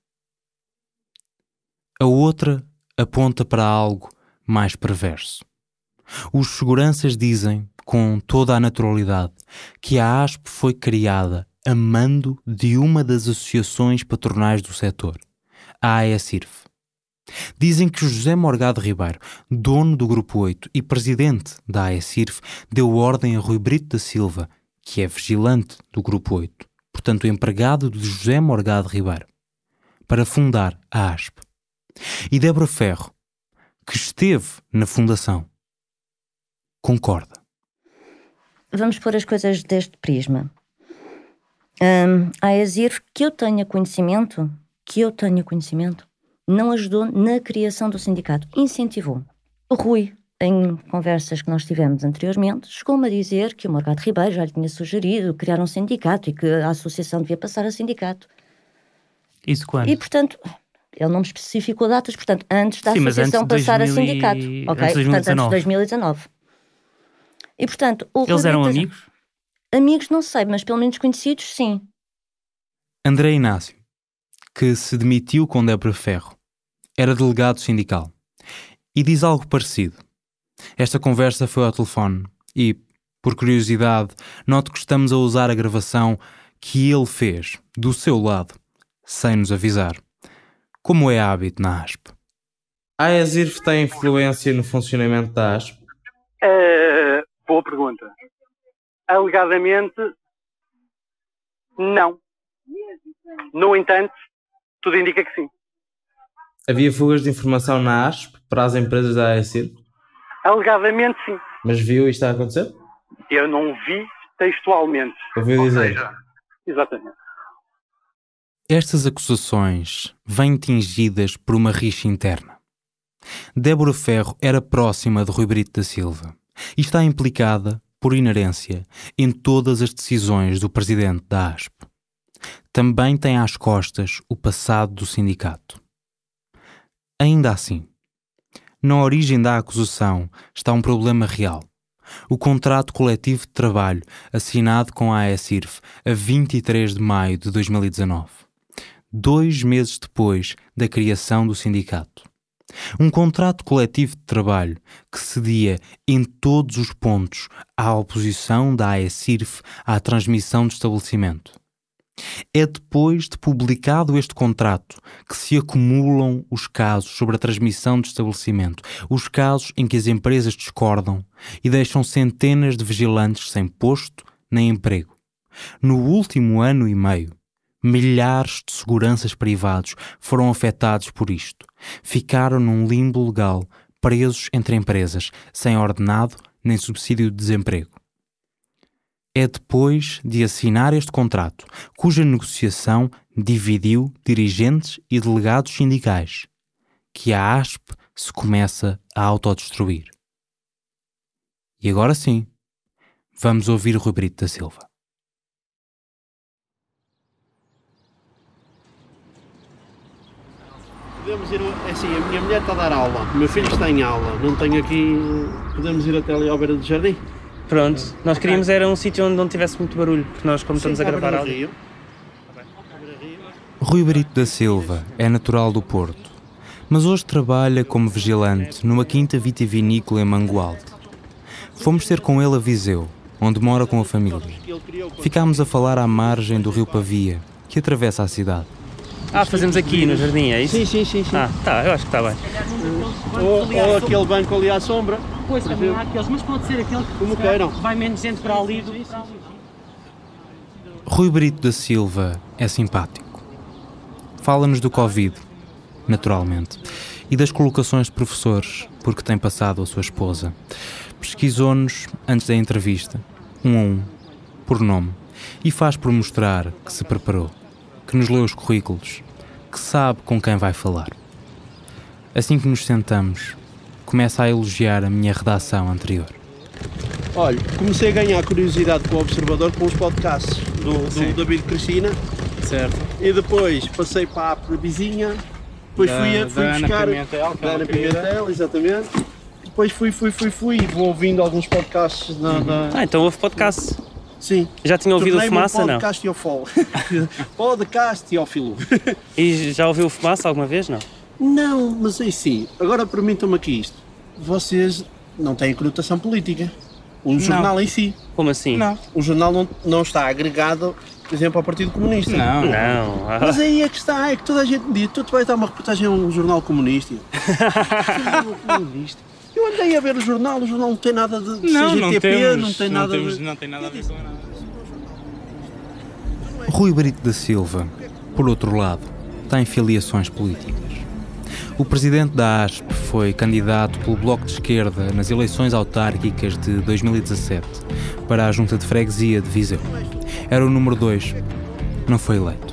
A outra aponta para algo mais perverso. Os seguranças dizem, com toda a naturalidade, que a ASP foi criada a mando de uma das associações patronais do setor, a AECIRF. Dizem que José Morgado Ribeiro, dono do Grupo oito e presidente da AECIRF, deu ordem a Rui Brito da Silva, que é vigilante do Grupo oito, portanto empregado de José Morgado Ribeiro, para fundar a ASP. E Débora Ferro, que esteve na fundação, concorda. Vamos pôr as coisas deste prisma. Um, a AECIRF, que eu tenha conhecimento, que eu tenha conhecimento, não ajudou na criação do sindicato, incentivou. O Rui, em conversas que nós tivemos anteriormente, chegou-me a dizer que o Morgado Ribeiro já lhe tinha sugerido criar um sindicato e que a associação devia passar a sindicato. Isso quando? E, portanto, ele não me especificou datas, portanto, antes da Sim, associação antes passar dois mil e... a sindicato. Ok, antes de portanto, antes de dois mil e dezanove. E, portanto, o Eles Rui eram Brito... amigos? Amigos, não sei, mas pelo menos conhecidos, sim. André Inácio, que se demitiu com Débora Ferro, era delegado sindical e diz algo parecido. Esta conversa foi ao telefone e, por curiosidade, noto que estamos a usar a gravação que ele fez, do seu lado, sem nos avisar, como é hábito na ASP. A AECIRF tem influência no funcionamento da ASP? Uh, boa pergunta. Alegadamente, não. No entanto, tudo indica que sim. Havia fugas de informação na ASP para as empresas da AECIRF? Alegadamente, sim. Mas viu isto a acontecer? Eu não vi textualmente. Ouviu dizer? Seja, exatamente. Estas acusações vêm tingidas por uma rixa interna. Débora Ferro era próxima de Rui Brito da Silva e está implicada, por inerência, em todas as decisões do presidente da ASP. Também tem às costas o passado do sindicato. Ainda assim, na origem da acusação está um problema real. O contrato coletivo de trabalho assinado com a AECIRF a vinte e três de maio de dois mil e dezanove, dois meses depois da criação do sindicato. Um contrato coletivo de trabalho que cedia em todos os pontos à oposição da AECIRF à transmissão do estabelecimento. É depois de publicado este contrato que se acumulam os casos sobre a transmissão do estabelecimento, os casos em que as empresas discordam e deixam centenas de vigilantes sem posto nem emprego. No último ano e meio, milhares de seguranças privados foram afetados por isto. Ficaram num limbo legal, presos entre empresas, sem ordenado nem subsídio de desemprego. É depois de assinar este contrato, cuja negociação dividiu dirigentes e delegados sindicais, que a ASP se começa a autodestruir. E agora sim, vamos ouvir Rui Brito da Silva. Podemos ir, é assim, a minha mulher está a dar aula, o meu filho está em aula, não tenho aqui, podemos ir até ali à beira do jardim? Pronto, nós queríamos era um sítio onde não tivesse muito barulho, porque nós como Sim, estamos a gravar áudio. Rui Brito da Silva é natural do Porto, mas hoje trabalha como vigilante numa quinta vitivinícola em Mangualde. Fomos ter com ele a Viseu, onde mora com a família. Ficámos a falar à margem do rio Pavia, que atravessa a cidade. Ah, fazemos aqui no jardim, é isso? Sim, sim, sim. sim. Ah, tá, eu acho que está bem. Ou, ou aquele banco ali à sombra. Pois, também há aqueles, mas pode ser aquele que Como queiram. vai menos gente para ali do que para ali. Rui Brito da Silva é simpático. Fala-nos do Covid, naturalmente, e das colocações de professores, porque tem passado a sua esposa. Pesquisou-nos, antes da entrevista, um a um, por nome, e faz por mostrar que se preparou, que nos leu os currículos, que sabe com quem vai falar. Assim que nos sentamos, começa a elogiar a minha redação anterior. Olha, comecei a ganhar curiosidade com o Observador com os podcasts do, do David Cristina. Certo. E depois passei para a app vizinha. Depois da, fui, a, fui da buscar... Ana Pimentel, da Ana Pimentel, exatamente. Depois fui, fui, fui, fui e vou ouvindo alguns podcasts na... Uhum. na... Ah, então houve podcast. Sim. Já tinha ouvido o Fumaça, não? Podcast teófilo. Podcast teófilo. E já ouviu o Fumaça alguma vez, não? Não, mas aí sim. Agora permitam-me aqui isto. Vocês não têm conotação política. O jornal Não. em si. Como assim? Não. O jornal não, não está agregado, por exemplo, ao Partido Comunista. Não. Não. Mas aí é que está, é que toda a gente diz, tu vais dar uma reportagem a um jornal comunista. jornal comunista. Eu andei a ver o jornal, o jornal não tem nada de, de Não, C G T P, não temos, não tem não nada temos, de... não tem nada a ver com nada. Rui Brito da Silva, por outro lado, tem filiações políticas. O presidente da A S P foi candidato pelo Bloco de Esquerda nas eleições autárquicas de dois mil e dezassete para a Junta de Freguesia de Viseu. Era o número dois, não foi eleito.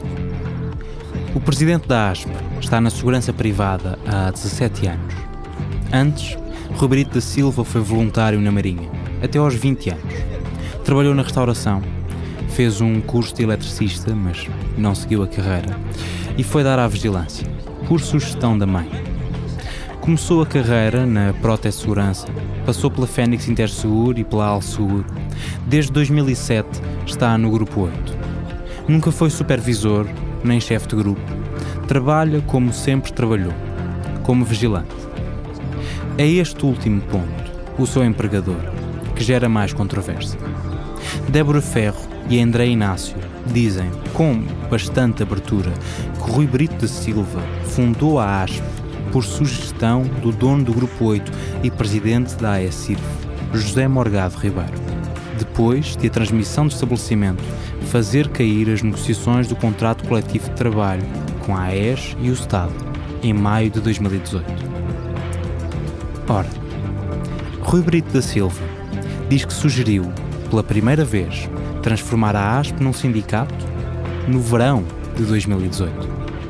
O presidente da A S P está na segurança privada há dezassete anos. Antes, Rui Brito da Silva foi voluntário na Marinha, até aos vinte anos. Trabalhou na restauração, fez um curso de eletricista, mas não seguiu a carreira, e foi dar à vigilância, por sugestão da mãe. Começou a carreira na Prote Segurança, passou pela Fênix Interseguro e pela Alseguro. Desde dois mil e sete está no Grupo oito. Nunca foi supervisor, nem chefe de grupo. Trabalha como sempre trabalhou, como vigilante. É este último ponto, o seu empregador, que gera mais controvérsia. Débora Ferro e André Inácio dizem, com bastante abertura, que Rui Brito da Silva fundou a A S P por sugestão do dono do Grupo oito e presidente da A E S I R F, José Morgado Ribeiro, depois de a transmissão do estabelecimento fazer cair as negociações do contrato coletivo de trabalho com a A E S e o Estado, em maio de dois mil e dezoito. Ora, Rui Brito da Silva diz que sugeriu, pela primeira vez, transformar a A S P num sindicato no verão de dois mil e dezoito.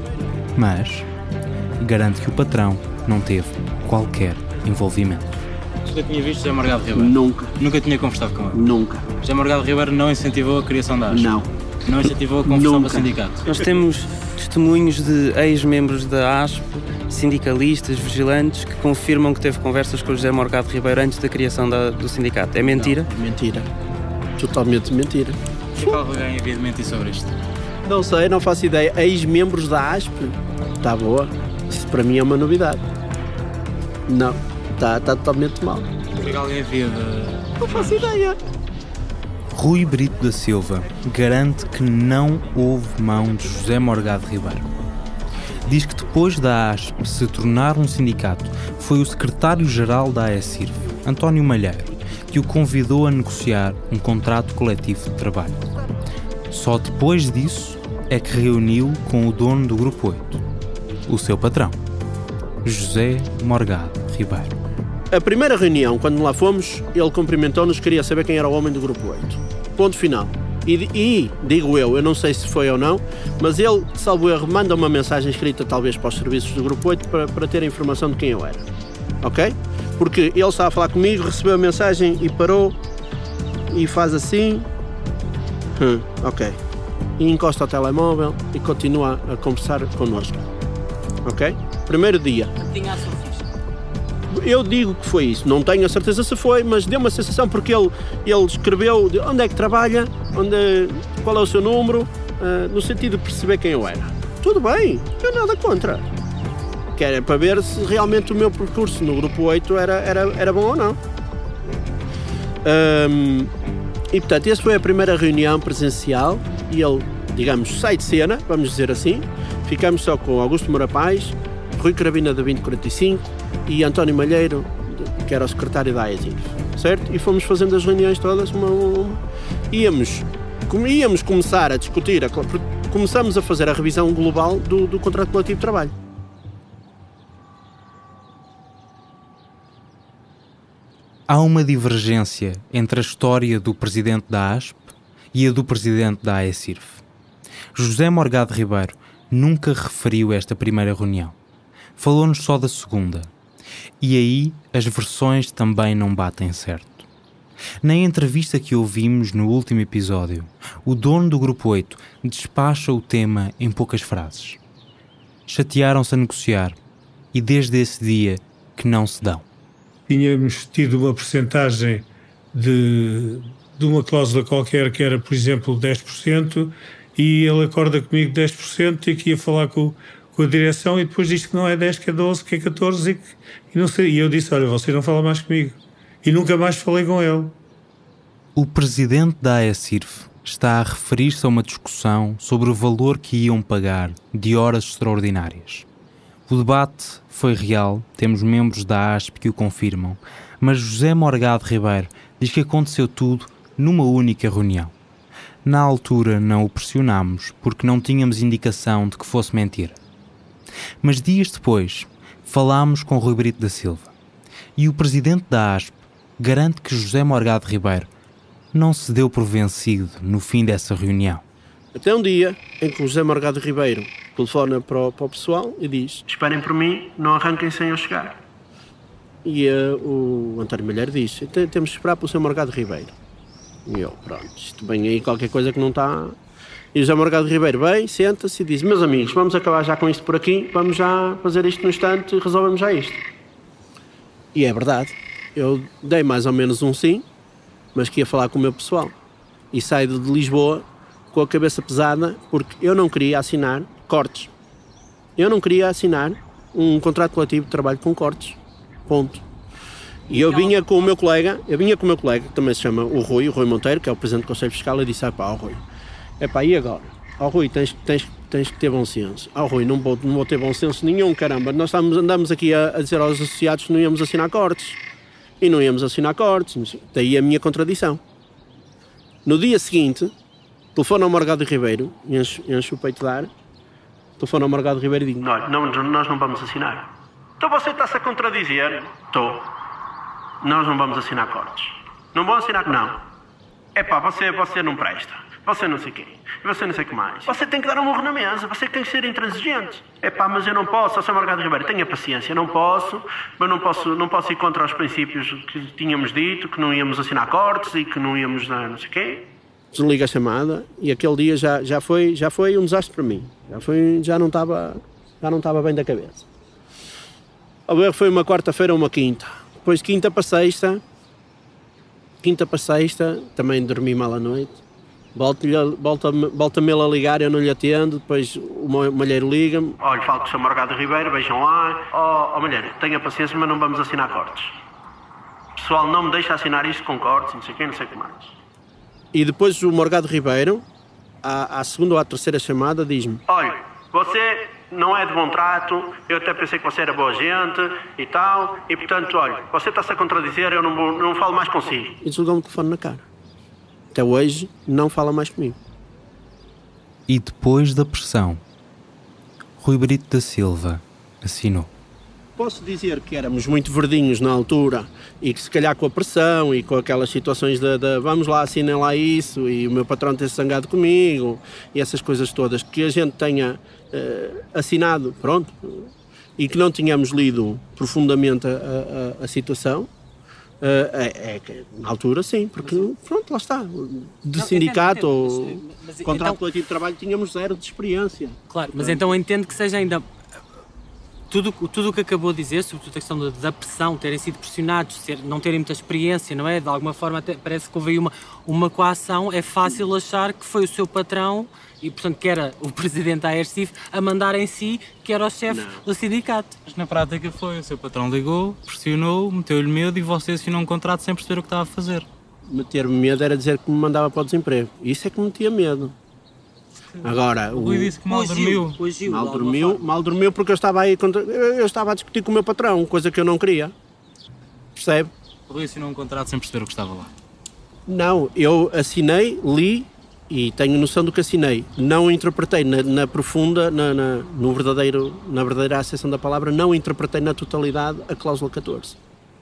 Mas garante que o patrão não teve qualquer envolvimento. Nunca tinha visto José Morgado Ribeiro? Nunca. Nunca tinha conversado com ele? Nunca. José Morgado Ribeiro não incentivou a criação da A S P? Não. Não incentivou a conversão para o sindicato? Nós temos testemunhos de ex-membros da A S P, sindicalistas, vigilantes, que confirmam que teve conversas com o José Morgado Ribeiro antes da criação da, do sindicato. É mentira? Não, mentira. Totalmente mentira. O que é que alguém havia de mentir sobre isto? Não sei, não faço ideia. Ex-membros da A S P? Está boa. Isso para mim é uma novidade. Não, está tá totalmente mal. O que é que alguém havia de... Não faço ideia. Rui Brito da Silva garante que não houve mão de José Morgado Ribeiro. Diz que depois da A S P se tornar um sindicato, foi o secretário-geral da A E S I R F, António Malheiro, que o convidou a negociar um contrato coletivo de trabalho. Só depois disso é que reuniu com o dono do Grupo oito, o seu patrão, José Morgado Ribeiro. A primeira reunião, quando lá fomos, ele cumprimentou-nos, queria saber quem era o homem do Grupo oito. Ponto final. E, e, digo eu, eu não sei se foi ou não, mas ele, salvo erro, manda uma mensagem escrita talvez para os serviços do Grupo oito para, para ter a informação de quem eu era. Ok? Porque ele estava a falar comigo, recebeu a mensagem e parou e faz assim. Hum, ok. E encosta o telemóvel e continua a conversar connosco. Ok? Primeiro dia. Tinha a sua ficha. Eu digo que foi isso, não tenho a certeza se foi, mas deu uma sensação porque ele, ele escreveu de onde é que trabalha, onde, qual é o seu número, uh, no sentido de perceber quem eu era. Tudo bem, eu nada contra. Que era para ver se realmente o meu percurso no Grupo oito era, era, era bom ou não. Um, e portanto, essa foi a primeira reunião presencial e ele, digamos, sai de cena, vamos dizer assim. Ficamos só com Augusto Moura Paz, Rui Carabina da vinte quarenta e cinco e António Malheiro que era o secretário da A E S I F, certo? E fomos fazendo as reuniões todas, uma a uma. Íamos, íamos começar a discutir, a, começamos a fazer a revisão global do, do contrato coletivo de trabalho. Há uma divergência entre a história do presidente da A S P e a do presidente da A E S I R F. José Morgado Ribeiro nunca referiu esta primeira reunião. Falou-nos só da segunda. E aí as versões também não batem certo. Na entrevista que ouvimos no último episódio, o dono do Grupo oito despacha o tema em poucas frases. Chatearam-se a negociar e desde esse dia que não se dão. Tínhamos tido uma percentagem de, de uma cláusula qualquer que era, por exemplo, dez por cento e ele acorda comigo dez por cento e que ia falar com, com a direção e depois diz que não é dez, que é doze, que é catorze e, que, e não sei. E eu disse, olha, você não fala mais comigo. E nunca mais falei com ele. O presidente da A E S I R F está a referir-se a uma discussão sobre o valor que iam pagar de horas extraordinárias. O debate foi real, temos membros da A S P que o confirmam, mas José Morgado Ribeiro diz que aconteceu tudo numa única reunião. Na altura não o pressionámos porque não tínhamos indicação de que fosse mentira. Mas dias depois falámos com Rui Brito da Silva e o presidente da A S P garante que José Morgado Ribeiro não se deu por vencido no fim dessa reunião. Até um dia em que o José Morgado Ribeiro telefona para o, para o pessoal e diz: esperem por mim, não arranquem sem eu chegar. E uh, o António Malheiro diz: temos que esperar pelo José Morgado Ribeiro. E eu, pronto, isto vem aí qualquer coisa que não está... E o José Morgado Ribeiro vem, senta-se e diz: meus amigos, vamos acabar já com isto por aqui, vamos já fazer isto no instante e resolvemos já isto. E é verdade, eu dei mais ou menos um sim, mas que ia falar com o meu pessoal. E saio de Lisboa com a cabeça pesada, porque eu não queria assinar cortes. Eu não queria assinar um contrato coletivo de trabalho com cortes. Ponto. E eu vinha com o meu colega, eu vinha com o meu colega, que também se chama o Rui, o Rui Monteiro, que é o presidente do Conselho Fiscal, e disse: ah pá, ó Rui, é pá, e agora? Ó Rui, tens, tens, tens que ter bom senso. Ó Rui, não vou, não vou ter bom senso nenhum, caramba. Nós estamos, andamos aqui a, a dizer aos associados que não íamos assinar cortes. E não íamos assinar cortes. Daí a minha contradição. No dia seguinte, telefono ao Morgado Ribeiro, encho, encho o peito de ar, telefono ao Morgado Ribeiro e digo: olha, não, nós não vamos assinar. Então você está-se a contradizer? Estou. Nós não vamos assinar cortes. Não vão assinar? Não. É pá, você, você não presta. Você não sei quem. Você não sei o que mais. Você tem que dar um murro na mesa. Você tem que ser intransigente. É pá, mas eu não posso. Ó, senhor Morgado Ribeiro, tenha paciência. Eu não posso. Mas não posso, não posso ir contra os princípios que tínhamos dito, que não íamos assinar cortes e que não íamos dar não sei o quê. Desliga a chamada e aquele dia já, já, foi, já foi um desastre para mim. Já, foi, já não estava já não estava bem da cabeça. Ao ver, foi uma quarta-feira ou uma quinta. Depois de quinta para sexta, quinta para sexta, também dormi mal à noite. Volta-me volta, volta a ligar, eu não lhe atendo. Depois o Malheiro liga-me: olha, falo com o senhor Morgado Ribeiro, vejam lá. Ó oh, oh, Malheiro, tenha paciência, mas não vamos assinar cortes. O pessoal não me deixa assinar isto com cortes, não sei o quê, não sei o que mais. E depois o Morgado Ribeiro, à, à segunda ou à terceira chamada, diz-me: olha, você não é de bom trato, eu até pensei que você era boa gente e tal, e portanto, olha, você está-se a contradizer, eu não, vou, não falo mais consigo. E desligou-me o telefone na cara. Até hoje não fala mais comigo. E depois da pressão, Rui Brito da Silva assinou. Posso dizer que éramos muito verdinhos na altura e que se calhar com a pressão e com aquelas situações de, de vamos lá, assinem lá isso e o meu patrão ter zangado comigo e essas coisas todas, que a gente tenha uh, assinado, pronto, e que não tínhamos lido profundamente a, a, a situação. Uh, é, é, na altura sim, porque pronto, lá está, de não, sindicato ou contrato então, coletivo de trabalho tínhamos zero de experiência. Claro, mas então entendo que seja ainda tudo tudo o que acabou de dizer, sobretudo a questão da, da pressão, terem sido pressionados, ser, não terem muita experiência, não é? De alguma forma até parece que houve aí uma, uma coação. É fácil achar que foi o seu patrão e portanto que era o presidente da A E S I F a mandar em si, que era o chefe do sindicato. Mas na prática foi, o seu patrão ligou, pressionou, meteu-lhe medo e você assinou um contrato sem perceber o que estava a fazer. Meter-me medo era dizer que me mandava para o desemprego. Isso é que me metia medo. Agora, o Rui disse que mal dormiu. Mal dormiu, mal dormiu porque eu estava aí contra... eu estava a discutir com o meu patrão, coisa que eu não queria. percebe? Por isso assinou um contrato sem perceber o que estava lá. Não, eu assinei, li e tenho noção do que assinei. Não interpretei na, na profunda, na, na, no verdadeiro, na verdadeira acessão da palavra, não interpretei na totalidade a cláusula catorze.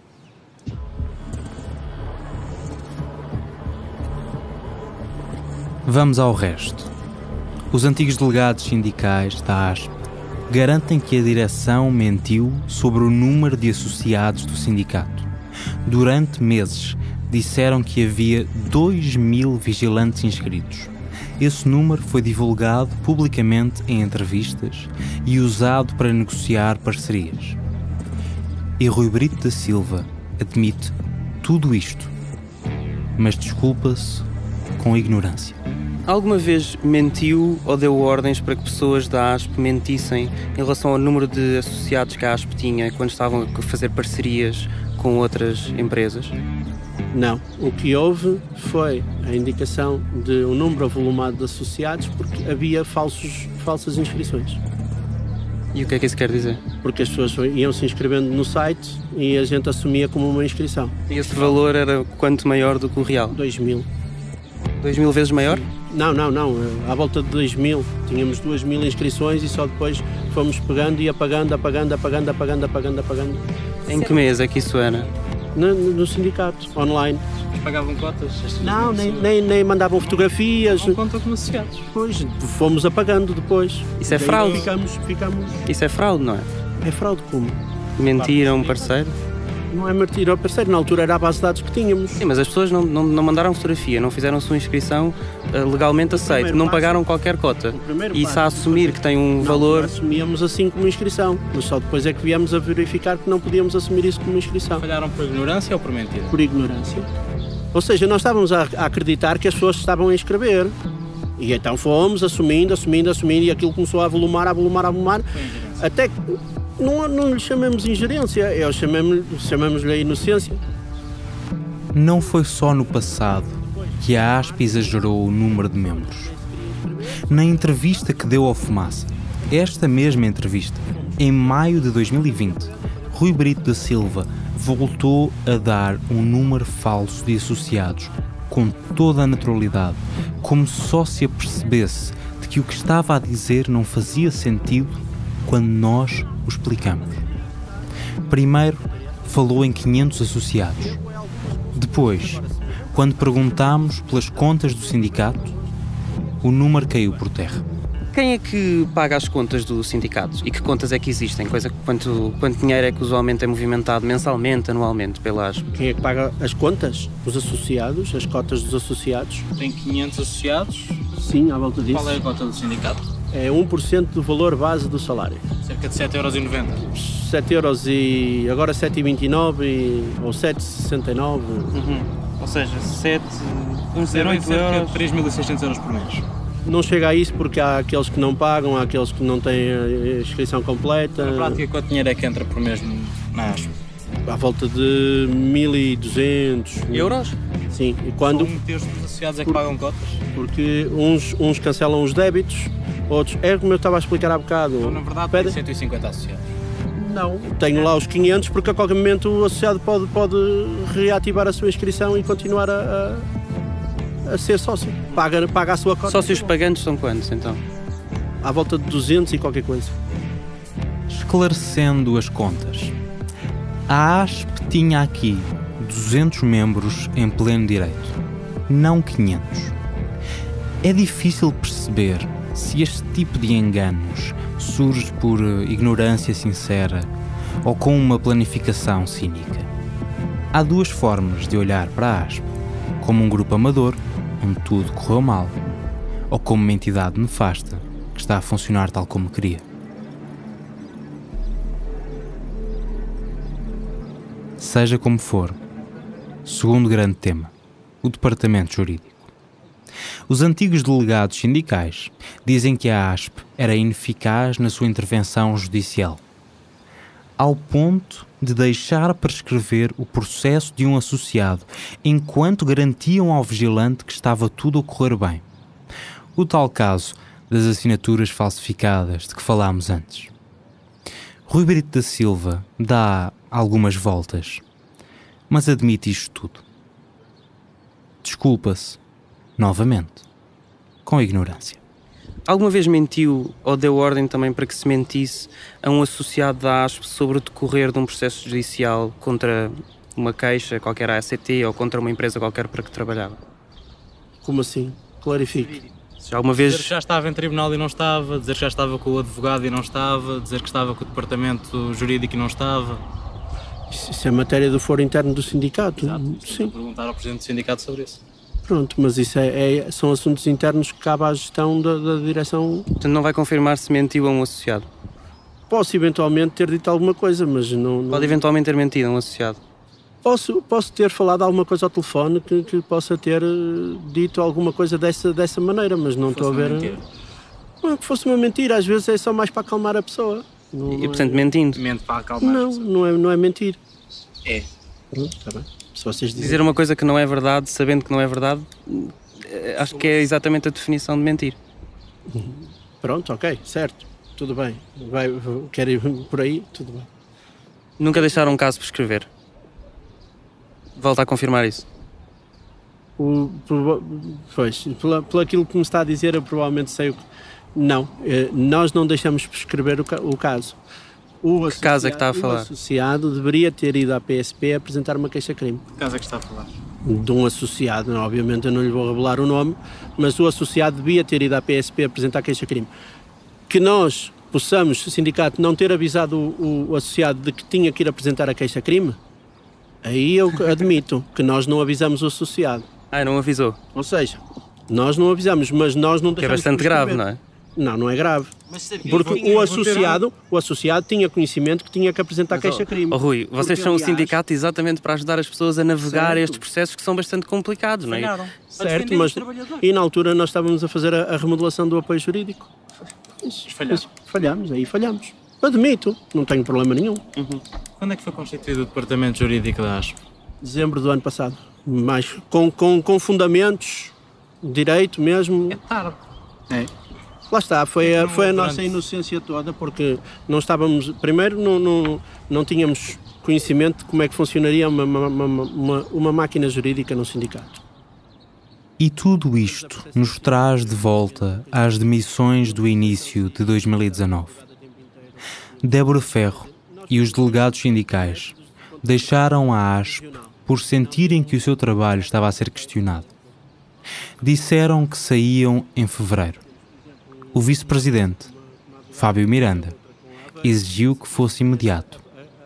Vamos ao resto. Os antigos delegados sindicais da A S P garantem que a direção mentiu sobre o número de associados do sindicato. Durante meses, disseram que havia dois mil vigilantes inscritos. Esse número foi divulgado publicamente em entrevistas e usado para negociar parcerias. E Rui Brito da Silva admite tudo isto, mas desculpa-se com ignorância. Alguma vez mentiu ou deu ordens para que pessoas da A S P mentissem em relação ao número de associados que a A S P tinha quando estavam a fazer parcerias com outras empresas? Não. O que houve foi a indicação de um número avolumado de associados porque havia falsos, falsas inscrições. E o que é que isso quer dizer? Porque as pessoas iam se inscrevendo no site e a gente assumia como uma inscrição. E esse valor era quanto maior do que o real? dois mil. dois mil vezes maior? Não, não, não. À volta de dois mil. Tínhamos duas mil inscrições e só depois fomos pegando e apagando, apagando, apagando, apagando, apagando, apagando. Em que mês é que isso era? No, no sindicato, online. Pagavam cotas? Não, nem, nem, nem mandavam fotografias. Não contam como associados. Pois, fomos apagando depois. Isso é fraude? Ficamos, ficamos... Isso é fraude, não é? É fraude como? Mentir a um parceiro? Não é mentir ao parceiro, na altura era a base de dados que tínhamos. Sim, mas as pessoas não, não, não mandaram fotografia, não fizeram sua inscrição uh, legalmente aceita, não pagaram qualquer cota. E isso a assumir que tem um não, valor... Assumíamos assim como inscrição, mas só depois é que viemos a verificar que não podíamos assumir isso como inscrição. Falharam por ignorância ou por mentira? Por ignorância. Ou seja, nós estávamos a, a acreditar que as pessoas estavam a inscrever. E então fomos assumindo, assumindo, assumindo, e aquilo começou a volumar, a volumar, a volumar, até que não, não lhe chamemos ingerência, eu chamemos, chamamos-lhe a inocência. Não foi só no passado que a A S P exagerou o número de membros. Na entrevista que deu ao Fumaça, esta mesma entrevista, em maio de dois mil e vinte, Rui Brito da Silva voltou a dar um número falso de associados com toda a naturalidade, como se só se apercebesse de que o que estava a dizer não fazia sentido quando nós o explicamos. Primeiro, falou em quinhentos associados. Depois, quando perguntámos pelas contas do sindicato, o número caiu por terra. Quem é que paga as contas do sindicato? E que contas é que existem? Coisa, quanto, quanto dinheiro é que usualmente é movimentado mensalmente, anualmente pela A S P? Quem é que paga as contas? Os associados, as cotas dos associados. Tem quinhentos associados? Sim, à volta disso. Qual é a cota do sindicato? É um por cento do valor base do salário. Cerca de sete euros e noventa. sete euros e... agora sete vírgula vinte e nove e... ou sete vírgula sessenta e nove. Uhum. Ou seja, sete... vamos dizer oito euros. três mil e seiscentos euros por mês. Não chega a isso porque há aqueles que não pagam, há aqueles que não têm a inscrição completa. Na prática, quanto dinheiro é que entra por mês na A S P? À volta de mil e duzentos euros? Sim. E quando... Só um terço dos associados é que pagam cotas? Porque uns, uns cancelam os débitos, outros... É como eu estava a explicar há bocado. Então, na verdade, Pede... tem cento e cinquenta associados. Não, tenho lá os quinhentos porque a qualquer momento o associado pode, pode reativar a sua inscrição e continuar a... a... a ser sócio, paga, paga a sua cota. Sócios pagantes são quantos, então? À volta de duzentos e qualquer coisa. Esclarecendo as contas, a A S P tinha aqui duzentos membros em pleno direito, não quinhentos. É difícil perceber se este tipo de enganos surge por ignorância sincera ou com uma planificação cínica. Há duas formas de olhar para a A S P, como um grupo amador, onde tudo correu mal, ou como uma entidade nefasta que está a funcionar tal como queria. Seja como for, segundo grande tema, o departamento jurídico. Os antigos delegados sindicais dizem que a A S P era ineficaz na sua intervenção judicial, ao ponto de deixar prescrever o processo de um associado enquanto garantiam ao vigilante que estava tudo a correr bem. O tal caso das assinaturas falsificadas de que falámos antes. Rui Brito da Silva dá algumas voltas, mas admite isto tudo. Desculpa-se, novamente, com ignorância. Alguma vez mentiu ou deu ordem também para que se mentisse a um associado da A S P sobre o decorrer de um processo judicial contra uma queixa, qualquer A C T, ou contra uma empresa qualquer para que trabalhava? Como assim? Clarifique. Já alguma vez... Dizer que já estava em tribunal e não estava, dizer que já estava com o advogado e não estava, dizer que estava com o departamento jurídico e não estava. Isso, isso é matéria do foro interno do sindicato. Exato. Sim. Perguntar ao presidente do sindicato sobre isso. Pronto, mas isso é, é, são assuntos internos que cabe à gestão da, da direção. Portanto, não vai confirmar se mentiu a um associado? Posso eventualmente ter dito alguma coisa, mas não... não... Pode eventualmente ter mentido a um associado? Posso, posso ter falado alguma coisa ao telefone que, que possa ter dito alguma coisa dessa, dessa maneira, mas não estou a ver... Mentira. Não, que fosse uma mentira, às vezes é só mais para acalmar a pessoa. Não, e, não portanto, é... mentindo? Mente para acalmar Não, não é, não é mentir. É. Pronto, está bem. Se vocês dizem... Dizer uma coisa que não é verdade, sabendo que não é verdade, acho que é exatamente a definição de mentir. Pronto, ok, certo, tudo bem. Vai, quer ir por aí, tudo bem. Nunca deixaram um caso por escrever? Volta a confirmar isso. O, por, pois, pela, pelo aquilo que me está a dizer, eu provavelmente sei o que... Não, eh, nós não deixamos prescrever o, o caso. O que caso é que está a falar? O associado deveria ter ido à P S P apresentar uma queixa-crime. Que caso é que está a falar? De um associado, obviamente eu não lhe vou revelar o nome, mas o associado devia ter ido à P S P apresentar queixa-crime. Que nós possamos, o sindicato, não ter avisado o, o associado de que tinha que ir apresentar a queixa-crime, aí eu admito que nós não avisamos o associado. Ah, não avisou? Ou seja, nós não avisamos, mas nós não deixamos... Que é bastante grave, não é? Não, não é grave. Porque o associado, o associado tinha conhecimento que tinha que apresentar queixa-crime. Oh, Rui, vocês são o sindicato exatamente para ajudar as pessoas a navegar certo. estes processos que são bastante complicados, não é? Falharam. Certo, mas... E na altura nós estávamos a fazer a, a remodelação do apoio jurídico. Falhámos. Falhámos, aí falhámos. Admito, não tenho problema nenhum. Uhum. Quando é que foi constituído o departamento jurídico da A S P? Dezembro do ano passado. Mas com, com, com fundamentos, direito mesmo. É tarde. É. Lá está, foi a, foi a nossa inocência toda, porque não estávamos, primeiro não, não, não tínhamos conhecimento de como é que funcionaria uma, uma, uma, uma máquina jurídica no sindicato. E tudo isto nos traz de volta às demissões do início de dois mil e dezanove. Débora Ferro e os delegados sindicais deixaram a A S P por sentirem que o seu trabalho estava a ser questionado. Disseram que saíam em fevereiro. O vice-presidente, Fábio Miranda, exigiu que fosse imediato.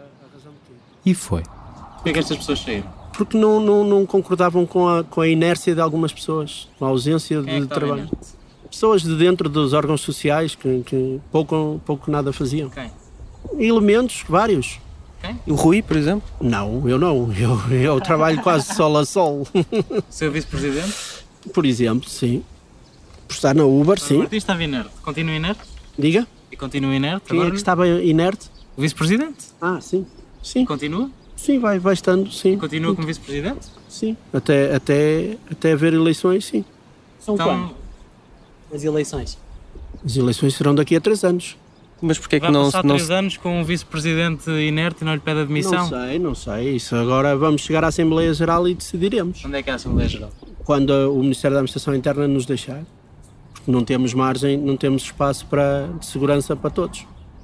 E foi. Porquê é que estas pessoas saíram? Porque não, não, não concordavam com a, com a inércia de algumas pessoas, com a ausência Quem é de que trabalho. inerte? Pessoas de dentro dos órgãos sociais que, que pouco, pouco nada faziam. Quem? Elementos, vários. Quem? O Rui, por exemplo? Não, eu não. Eu, eu trabalho quase sol a sol. Seu vice-presidente? Por exemplo, sim. Por estar na Uber, sim. O Martins estava inerte. Continua inerte? Diga. E continua inerte? Quem agora? é que estava inerte? O vice-presidente? Ah, sim. Sim. Continua? Sim, vai, vai estando, sim. Continua como vice-presidente? Sim. Até, até, até haver eleições, sim. São Então- quando? As eleições? As eleições serão daqui a três anos. Mas porquê é que Vai não, passar não três anos com um vice-presidente inerte e não lhe pede admissão? Não sei, não sei. Isso agora vamos chegar à Assembleia Geral e decidiremos. Onde é que é a Assembleia Geral? Quando o Ministério da Administração Interna nos deixar. Porque não temos margem, não temos espaço para, de segurança para todos.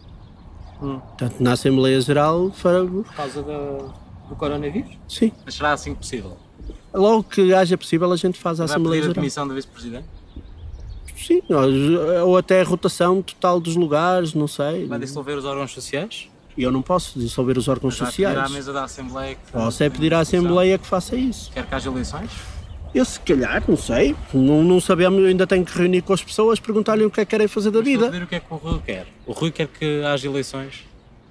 Hum. Portanto, na Assembleia Geral... Para... Por causa do, do coronavírus? Sim. Mas será assim possível? Logo que haja possível, a gente faz a Vai Assembleia pedir a Geral. admissão do vice-presidente? Sim, ou, ou até a rotação total dos lugares, não sei. Vai dissolver os órgãos sociais? Eu não posso dissolver os órgãos Vai sociais. pedir à mesa da Assembleia que... Posso é pedir à Assembleia que faça isso. Quer que haja eleições? Eu se calhar, não sei, não, não sabemos, eu ainda tenho que reunir com as pessoas, perguntar-lhe o que é que querem fazer da Mas estou a vida. pedir o que é que o Rui quer. O Rui quer que haja eleições?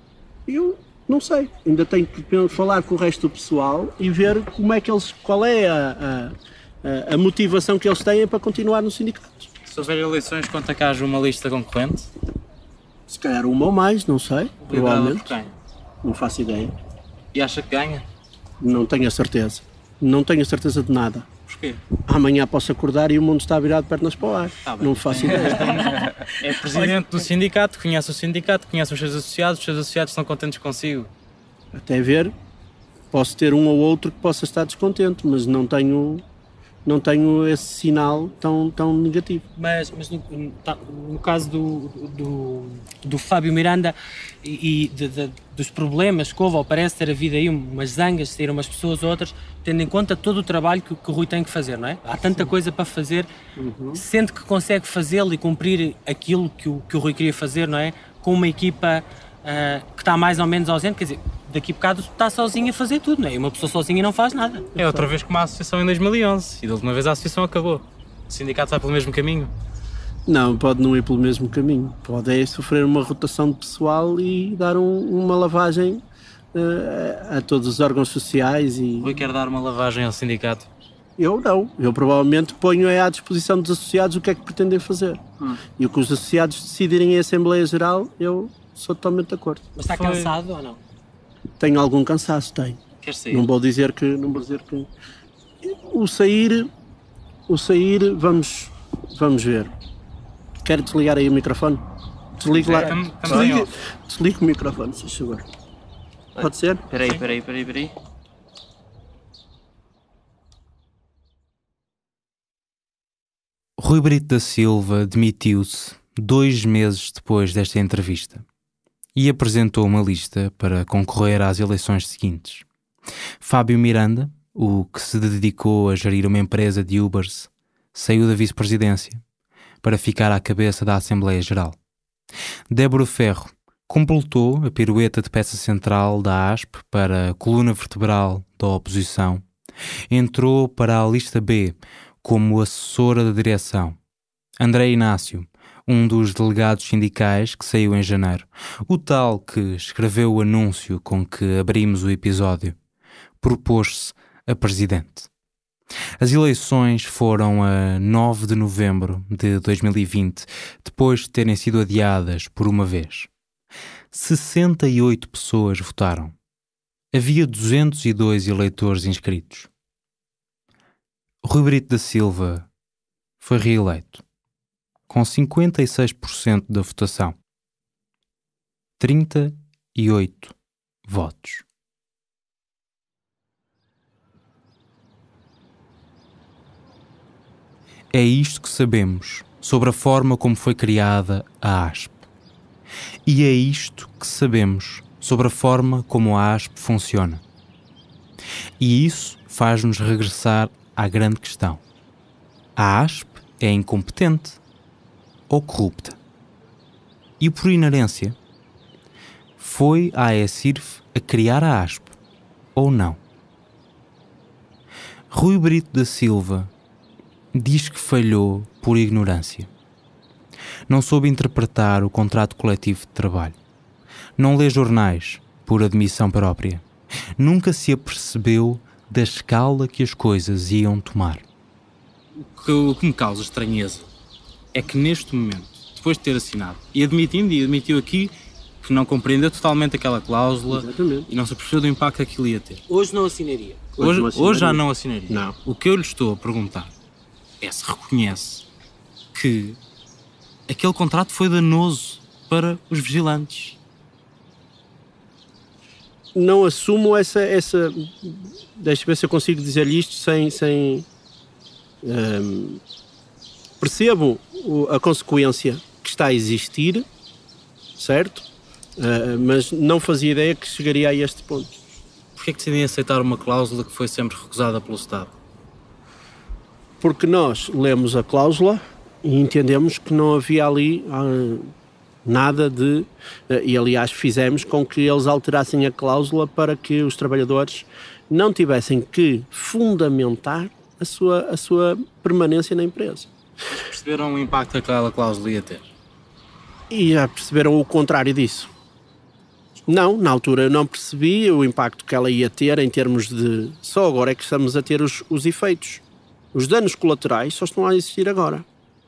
Eu não sei, ainda tenho que falar com o resto do pessoal e ver como é que eles, qual é a, a, a motivação que eles têm para continuar no sindicato. Se houver eleições, conta que haja uma lista concorrente? Se calhar uma ou mais, não sei, Liderada provavelmente. por quem? Não faço ideia. E acha que ganha? Não tenho a certeza. Não tenho a certeza de nada. Porquê? Amanhã posso acordar e o mundo está virado pernas para o ar. Tá bem. Não faço ideia. É presidente do sindicato, conhece o sindicato, conhece os seus associados, os seus associados estão contentes consigo. Até ver, Posso ter um ou outro que possa estar descontente, mas não tenho, não tenho esse sinal tão, tão negativo. Mas, mas no, tá, no caso do, do, do Fábio Miranda e, e de, de, dos problemas que houve, ou parece ter havido aí umas zangas, saíram umas pessoas ou outras, tendo em conta todo o trabalho que, que o Rui tem que fazer, não é? Há tanta Sim. coisa para fazer, uhum. sente que consegue fazê-lo e cumprir aquilo que o, que o Rui queria fazer, não é? Com uma equipa uh, que está mais ou menos ausente, quer dizer, daqui a bocado está sozinho a fazer tudo, não é? E uma pessoa sozinha não faz nada. É outra vez como a associação em dois mil e onze, e da última vez a associação acabou. O sindicato vai pelo mesmo caminho? Não, pode não ir pelo mesmo caminho. Pode é sofrer uma rotação de pessoal e dar um, uma lavagem uh, a todos os órgãos sociais. E... Rui quer dar uma lavagem ao sindicato? Eu não. Eu provavelmente ponho à disposição dos associados o que é que pretendem fazer. Hum. E o que os associados decidirem em Assembleia Geral, eu sou totalmente de acordo. Mas está Foi... cansado ou não? Tenho algum cansaço, tenho. Quer sair? Não vou dizer que... Não vou dizer que... O sair... O sair, vamos... Vamos ver. Quero desligar aí o microfone? Desligue lá. Desligue, desligue o microfone, se favor. Pode ser? Espera aí, espera aí, espera aí, espera aí. Rui Brito da Silva demitiu-se dois meses depois desta entrevista e apresentou uma lista para concorrer às eleições seguintes. Fábio Miranda, o que se dedicou a gerir uma empresa de Ubers, saiu da vice-presidência para ficar à cabeça da Assembleia Geral. Débora Ferro completou a pirueta de peça central da A S P para a coluna vertebral da oposição. Entrou para a lista B como assessora da direção. André Inácio, um dos delegados sindicais que saiu em janeiro, o tal que escreveu o anúncio com que abrimos o episódio, propôs-se a presidente. As eleições foram a nove de novembro de dois mil e vinte, depois de terem sido adiadas por uma vez. sessenta e oito pessoas votaram. Havia duzentos e dois eleitores inscritos. Rui Brito da Silva foi reeleito, com cinquenta e seis por cento da votação. trinta e oito votos. É isto que sabemos sobre a forma como foi criada a A S P. E é isto que sabemos sobre a forma como a A S P funciona. E isso faz-nos regressar à grande questão. A A S P é incompetente ou corrupta? E por inerência, foi a AECIRF a criar a A S P ou não? Rui Brito da Silva diz que falhou por ignorância. Não soube interpretar o contrato coletivo de trabalho. Não lê jornais por admissão própria. Nunca se apercebeu da escala que as coisas iam tomar. O que, o que me causa estranheza é que neste momento, depois de ter assinado, e admitindo, e admitiu aqui, que não compreendeu totalmente aquela cláusula. Exatamente. E não se apercebeu do impacto que aquilo ia ter. Hoje não assinaria. Hoje, hoje, não assinaria. hoje já não assinaria. Não. O que eu lhe estou a perguntar é se reconhece que aquele contrato foi danoso para os vigilantes. Não assumo essa... essa... Deixa-me ver se eu consigo dizer-lhe isto sem... sem um, percebo a consequência que está a existir, certo? Uh, mas não fazia ideia que chegaria a este ponto. Porquê é que decidem aceitar uma cláusula que foi sempre recusada pelo Estado? Porque nós lemos a cláusula e entendemos que não havia ali uh, nada de... Uh, e aliás fizemos com que eles alterassem a cláusula para que os trabalhadores não tivessem que fundamentar a sua, a sua permanência na empresa. Perceberam o impacto que aquela cláusula ia ter? E já perceberam o contrário disso? Não, na altura eu não percebi o impacto que ela ia ter em termos de... Só agora é que estamos a ter os, os efeitos. Os danos colaterais só estão a existir agora.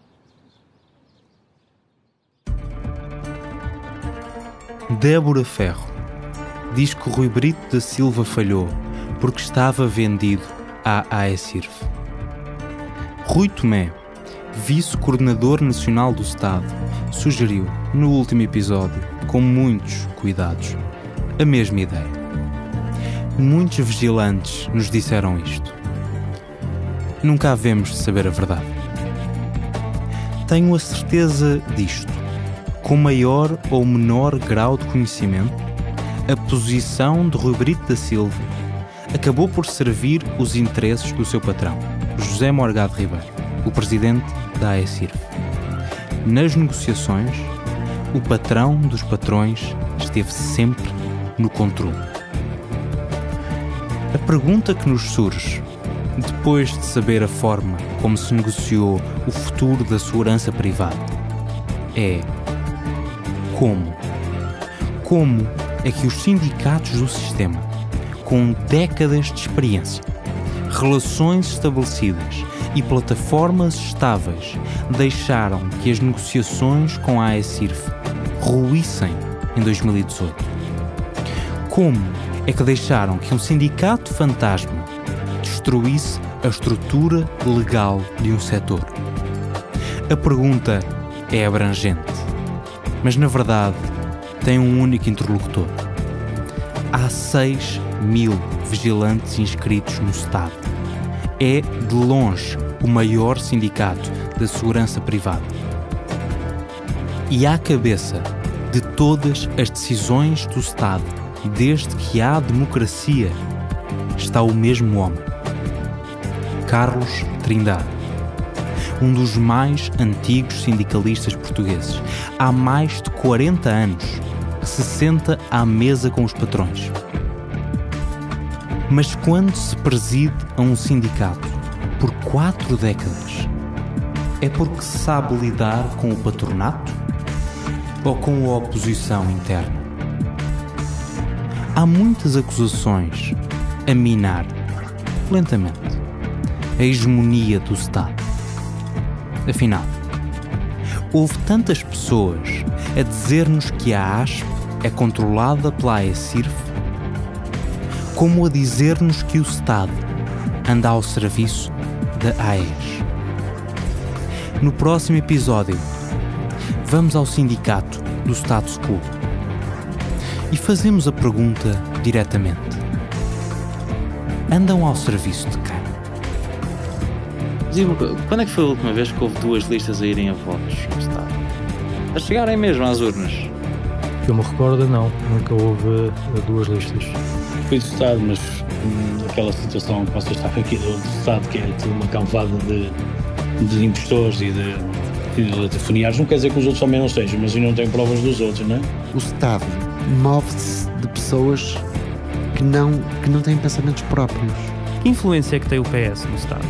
Débora Ferro diz que o Rui Brito da Silva falhou porque estava vendido à AECIRF. Rui Tomé, vice-coordenador nacional do Estado, sugeriu, no último episódio, com muitos cuidados, a mesma ideia. muitos vigilantes nos disseram isto. Nunca havemos de saber a verdade. Tenho a certeza disto. Com maior ou menor grau de conhecimento, a posição de Rui Brito da Silva acabou por servir os interesses do seu patrão, José Morgado Ribeiro, o presidente da AECIRF. Nas negociações, o patrão dos patrões esteve sempre no controle. A pergunta que nos surge, depois de saber a forma como se negociou o futuro da segurança privada, é: como? Como é que os sindicatos do sistema, com décadas de experiência, relações estabelecidas e plataformas estáveis, deixaram que as negociações com a AECIRF ruíssem em dois mil e dezoito? Como é que deixaram que um sindicato fantasma destruísse a estrutura legal de um setor? A pergunta é abrangente, mas na verdade tem um único interlocutor. Há seis mil vigilantes inscritos no Estado. É, de longe, o maior sindicato da segurança privada. E à cabeça de todas as decisões do Estado, desde que há democracia, está o mesmo homem, Carlos Trindade, um dos mais antigos sindicalistas portugueses. Há mais de quarenta anos que se senta à mesa com os patrões. Mas quando se preside a um sindicato por quatro décadas, é porque se sabe lidar com o patronato ou com a oposição interna? Há muitas acusações a minar, lentamente, a hegemonia do Estado. Afinal, houve tantas pessoas a dizer-nos que a ASP é controlada pela AECIRF, como a dizer-nos que o Estado anda ao serviço da AES. No próximo episódio, vamos ao sindicato do status quo e fazemos a pergunta diretamente: andam ao serviço de quem? Diz-me, quando é que foi a última vez que houve duas listas a irem a votos no Estado? A chegarem mesmo às urnas? Que eu me recordo, não. Nunca houve duas listas. Fui do Estado, mas hum, aquela situação que vocês estavam aqui do Estado, que é tudo uma campada de, de impostores e de, e de telefoniários, não quer dizer que os outros também não estejam, mas eu não tenho provas dos outros, não é? O Estado move-se de pessoas que não, que não têm pensamentos próprios. Que influência é que tem o P S no Estado?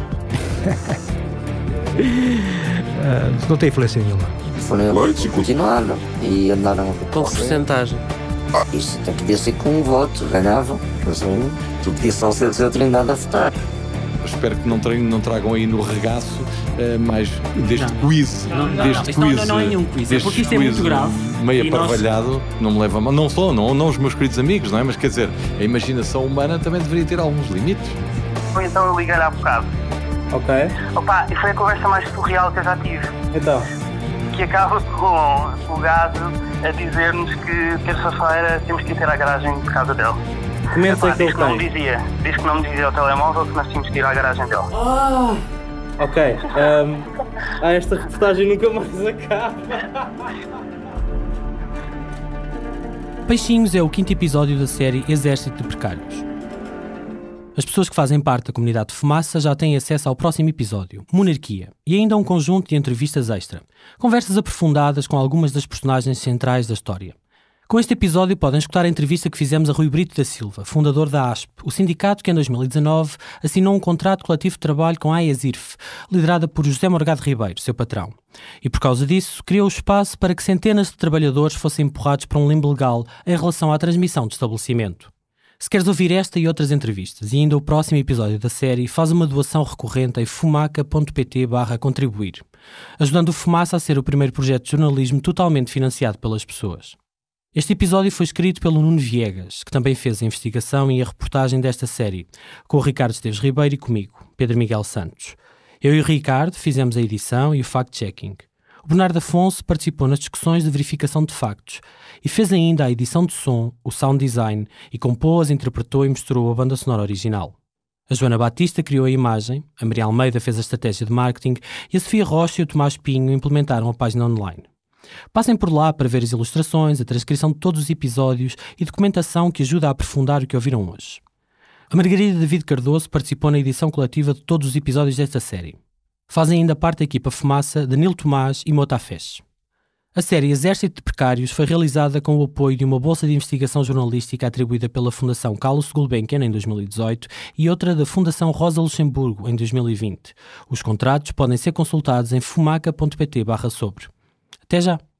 uh, não tem influência nenhuma. Foram eleitos e continuaram e andaram com porcentagem. Ah, isso até podia ser com um voto, ganhavam, mas um, tu podia só ser o Trindade a votar. Eu espero que não, tra não tragam aí no regaço uh, mais deste não. quiz. Não, não, deste não, quiz, não, não é nenhum quiz, é porque isto é muito grave. Meio aparvalhado, nós... não me leva a mal. Não só, não, não os meus queridos amigos, não é? Mas quer dizer, a imaginação humana também deveria ter alguns limites. Então eu liguei-lhe há bocado. Ok. Opa, e foi a conversa mais surreal que eu já tive. Então? Que acaba com o gajo a dizer-nos que terça-feira temos que ir ter à garagem de casa dele. Que mente é que ele diz que não tem? me dizia. Diz que não me dizia ao telemóvel que nós tínhamos que ir à garagem dele. Ah! Ok. Um, ah, esta reportagem nunca mais acaba. Peixinhos é o quinto episódio da série Exército de Precários. As pessoas que fazem parte da comunidade de Fumaça já têm acesso ao próximo episódio, Monarquia, e ainda um conjunto de entrevistas extra, conversas aprofundadas com algumas das personagens centrais da história. Com este episódio podem escutar a entrevista que fizemos a Rui Brito da Silva, fundador da ASP, o sindicato que em dois mil e dezanove assinou um contrato coletivo de trabalho com a AECIRF, liderada por José Morgado Ribeiro, seu patrão. E por causa disso, criou espaço para que centenas de trabalhadores fossem empurrados para um limbo legal em relação à transmissão de estabelecimento. Se queres ouvir esta e outras entrevistas e ainda o próximo episódio da série, faz uma doação recorrente em fumaca.pt barra contribuir, ajudando o Fumaça a ser o primeiro projeto de jornalismo totalmente financiado pelas pessoas. Este episódio foi escrito pelo Nuno Viegas, que também fez a investigação e a reportagem desta série, com o Ricardo Esteves Ribeiro e comigo, Pedro Miguel Santos. Eu e o Ricardo fizemos a edição e o fact-checking. O Bernardo Afonso participou nas discussões de verificação de factos e fez ainda a edição de som, o sound design, e compôs, interpretou e misturou a banda sonora original. A Joana Batista criou a imagem, a Maria Almeida fez a estratégia de marketing e a Sofia Rocha e o Tomás Pinho implementaram a página online. Passem por lá para ver as ilustrações, a transcrição de todos os episódios e documentação que ajuda a aprofundar o que ouviram hoje. A Margarida David Cardoso participou na edição coletiva de todos os episódios desta série. Fazem ainda parte da equipa Fumaça Danilo Tomás e Mota Fez. A série Exército de Precários foi realizada com o apoio de uma bolsa de investigação jornalística atribuída pela Fundação Carlos Gulbenkian em dois mil e dezoito e outra da Fundação Rosa Luxemburgo em dois mil e vinte. Os contratos podem ser consultados em fumaca ponto pt barra sobre. Até já!